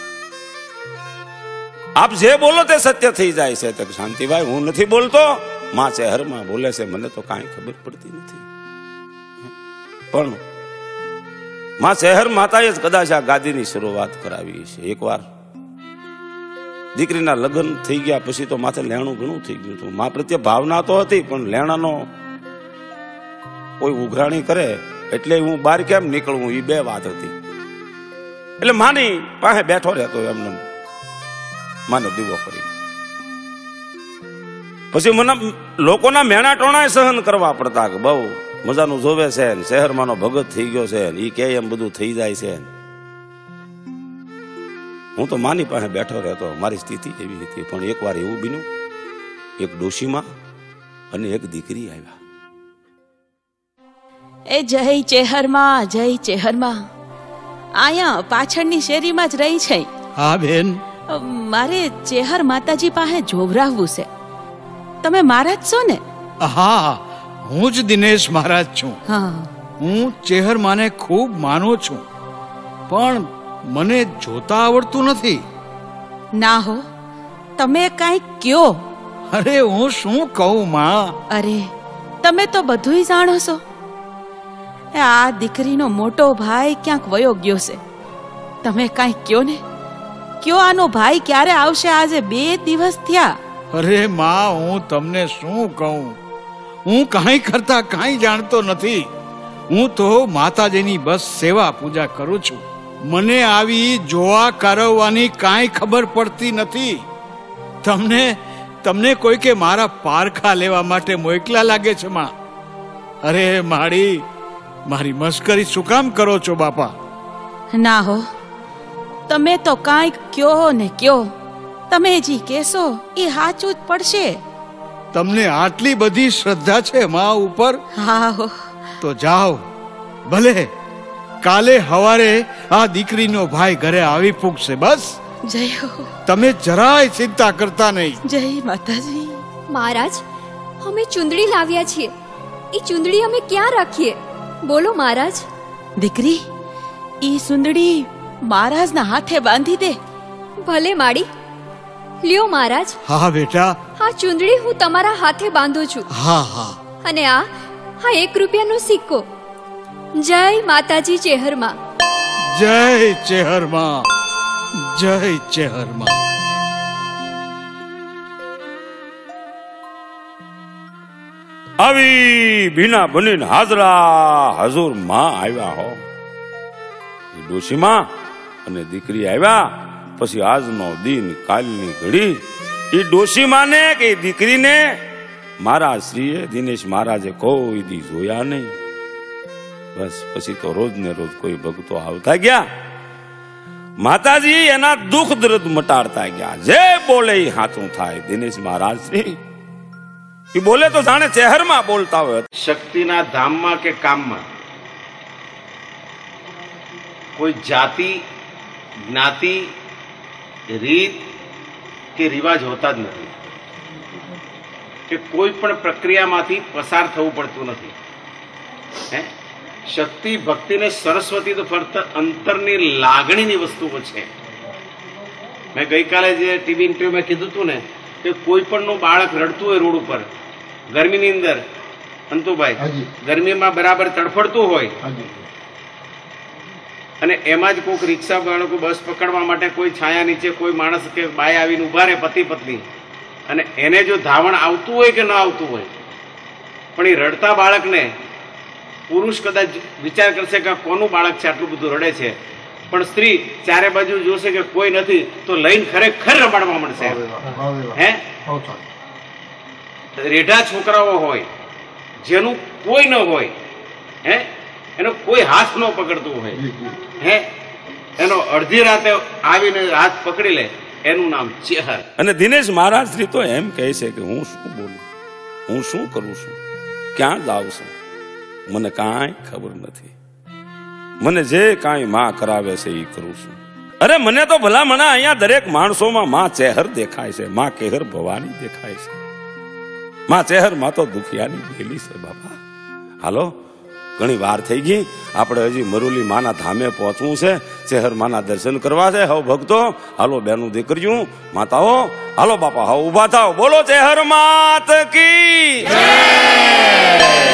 આપ જે બોલો તે સત્ય થઈ જાય છે. તો શાંતિભાઈ, હું નથી બોલતો, માં શહેરમાં બોલે છે, મને તો કાંઈ ખબર પડતી નથી. પણ માં શહેર માતાએ જ કદાચ આ ગાદીની શરૂઆત કરાવી છે. એકવાર દીકરીના લગ્ન થઈ ગયા પછી તો માથે લેણું ઘણું થઈ ગયું હતું. માં પ્રત્યે ભાવના તો હતી, પણ લેણાનો કોઈ ઉઘરાણી કરે એટલે હું બહાર કેમ નીકળવું, એ બે વાત હતી. એટલે માની પાસે બેઠો રહેતો એમને, માનો દીવો કરી. પછી મને લોકોના મેણા ટોણા સહન કરવા પડતા કે બહુ મજાનું જોવે છે, શહેરમાંનો ભગત થઈ ગયો છે, એ કે એમ બધું થઈ જાય છે. હું તો માની પાસે બેઠો રહેતો, મારી સ્થિતિ એવી હતી. પણ એક વાર એવું બન્યું, એક ડોશીમાં અને એક દીકરી આવ્યા. એ જય ચેહરમાં, જય ચેહરમાં. અહીંયા પાછળની શેરીમાં જ રહી છે. હા બેન, મારે ચેહર માતાજી પાસે જોવરાવવું છે. તમે મહારાજ છો ને? હા, હું જ દિનેશ મહારાજ છું. હા. હું ચેહર માને ખૂબ માનું છું, પણ મને જોતા આવડતું નથી. ના હો, તમે કાંઈ કયો. અરે હું શું કહું માં? અરે તમે તો બધુંય જાણો છો. આ દીકરીનો મોટો ભાઈ ક્યાંક વયો ગયો છે. તમે કાંઈ કયો ને, કયો આનો ભાઈ ક્યારે આવશે? આજે બે દિવસ થયા. અરે માં, હું તમને શું કહું? હું કાંઈ કરતા કાંઈ જાણતો નથી. હું તો માતાજીની બસ સેવા પૂજા કરું છું. મને આવી જોવા કરવવાની કાંઈ ખબર પડતી નથી. તમને તમને કોઈ કે મારા પારખા લેવા માટે મોકલા લાગે છે માં. અરે મારી મારી મસ્કરી શું કામ કરો છો બાપા? ના હો, તમે તો કાંઈક કયો ને કયો. તમે જી કેશો એ સાચું જ પડશે. તમને આટલી બધી શ્રદ્ધા છે માં ઉપર? હા હો. તો જાઓ, ભલે કાલે હવારે આ દીકરીનો ભાઈ ઘરે આવી પૂગશે. બસ જય હો. તમે જરાય ચિંતા કરતા નહીં. જય માતાજી. મહારાજ, અમે ચુંદડી લાવ્યા છીએ. એ ચુંદડી અમે ક્યાં રાખીએ? બોલો મહારાજ. દીકરી, ઈ સુંદડી મહારાજના હાથે બાંધી દે. ભલે માડી. લ્યો મહારાજ. હા બેટા. આ ચુંદડી હું તમારા હાથે બાંધું છું. હા હા. અને આ આ એક રૂપિયાનો સિક્કો. જય માતાજી ચેહરમાં. જય ચેહરમાં, જય ચેહરમાં. આવી ભીના બનીને હાજરા હજુર માં આવ્યા હો. ડોશીમાં અને દીકરી આવ્યા. પછી આજનો દિન, કાલની ઘડી, એ ડોશીમાં ને કે દીકરીને મારા શ્રીએ દિનેશ મહારાજે કોઈ દી જોયા નહીં. બસ પછી તો રોજ ને રોજ કોઈ ભક્તો આવતા ગયા. માતાજી એના દુઃખ દર્દ મટાડતા ગયા. જે બોલે એ સાચું થાય. દિનેશ મહારાજ શ્રી એ બોલે તો જાણે ચહેરમાં બોલતા હોય. શક્તિના ધામમાં કે કામમાં કોઈ જાતિ, જ્ઞાતિ, રીત કે રિવાજ હોતા જ નથી, કે કોઈ પણ પ્રક્રિયામાંથી પસાર થવું પડતું નથી. હે, શક્તિ, ભક્તિ ને સરસ્વતી તો ફક્ત અંતરની લાગણીની વસ્તુઓ છે. મેં ગઈકાલે જે ટીવી ઇન્ટરવ્યુમાં કીધું હતું ને કે કોઈ પણ નું બાળક રડતું હોય રોડ ઉપર ગરમીની અંદર, અંતુભાઈ, ગરમીમાં બરાબર તડફડતું હોય, અને એમાં જ કોઈક રિક્ષા વાળો બસ પકડવા માટે કોઈ છાયા નીચે કોઈ માણસ કે બાય આવીને ઉભા રહે, પતિ પત્ની, અને એને જો ધાવણ આવતું હોય કે ન આવતું હોય, પણ એ રડતા બાળકને પુરુષ કદાચ વિચાર કરશે કે કોનું બાળક છે આટલું બધું રડે છે, પણ સ્ત્રી ચારે બાજુ જોશે કે કોઈ નથી તો લઈને ખરેખર રમાડવા મળશે. હે, રેઢા છોકરાઓ હોય જેનું કોઈ ન હોય, હે, એનો કોઈ હાથ ન પકડતું હોય, હે, એનો અડધી રાતે આવીને હાથ પકડી લે, એનું નામ ચેહર. અને દિનેશ મહારાજ શ્રી તો એમ કહે છે કે હું શું બોલું, હું શું કરું છું, ક્યાં જાઉં છું મને કાંઈ ખબર નથી. મને જે કાંઈ માં કરાવે છે એ કરું છું. અરે મને તો ભલા મને અહીંયા દરેક માણસોમાં માં ચેહર દેખાય છે, માં કેહર ભવાની દેખાય છે. માં ચેહર માં તો દુખિયાની ગયેલી છે બાપા. હાલો ઘણી વાર થઈ ગઈ, આપણે હજી મરુલી માના ધામે પહોંચવું છે, ચેહર માના દર્શન કરવા છે. હવ ભક્તો હાલો, બેનું દીકરીઓ માતાઓ હાલો બાપા, હવ ઉભા થાવ, બોલો ચેહર માત કી જય.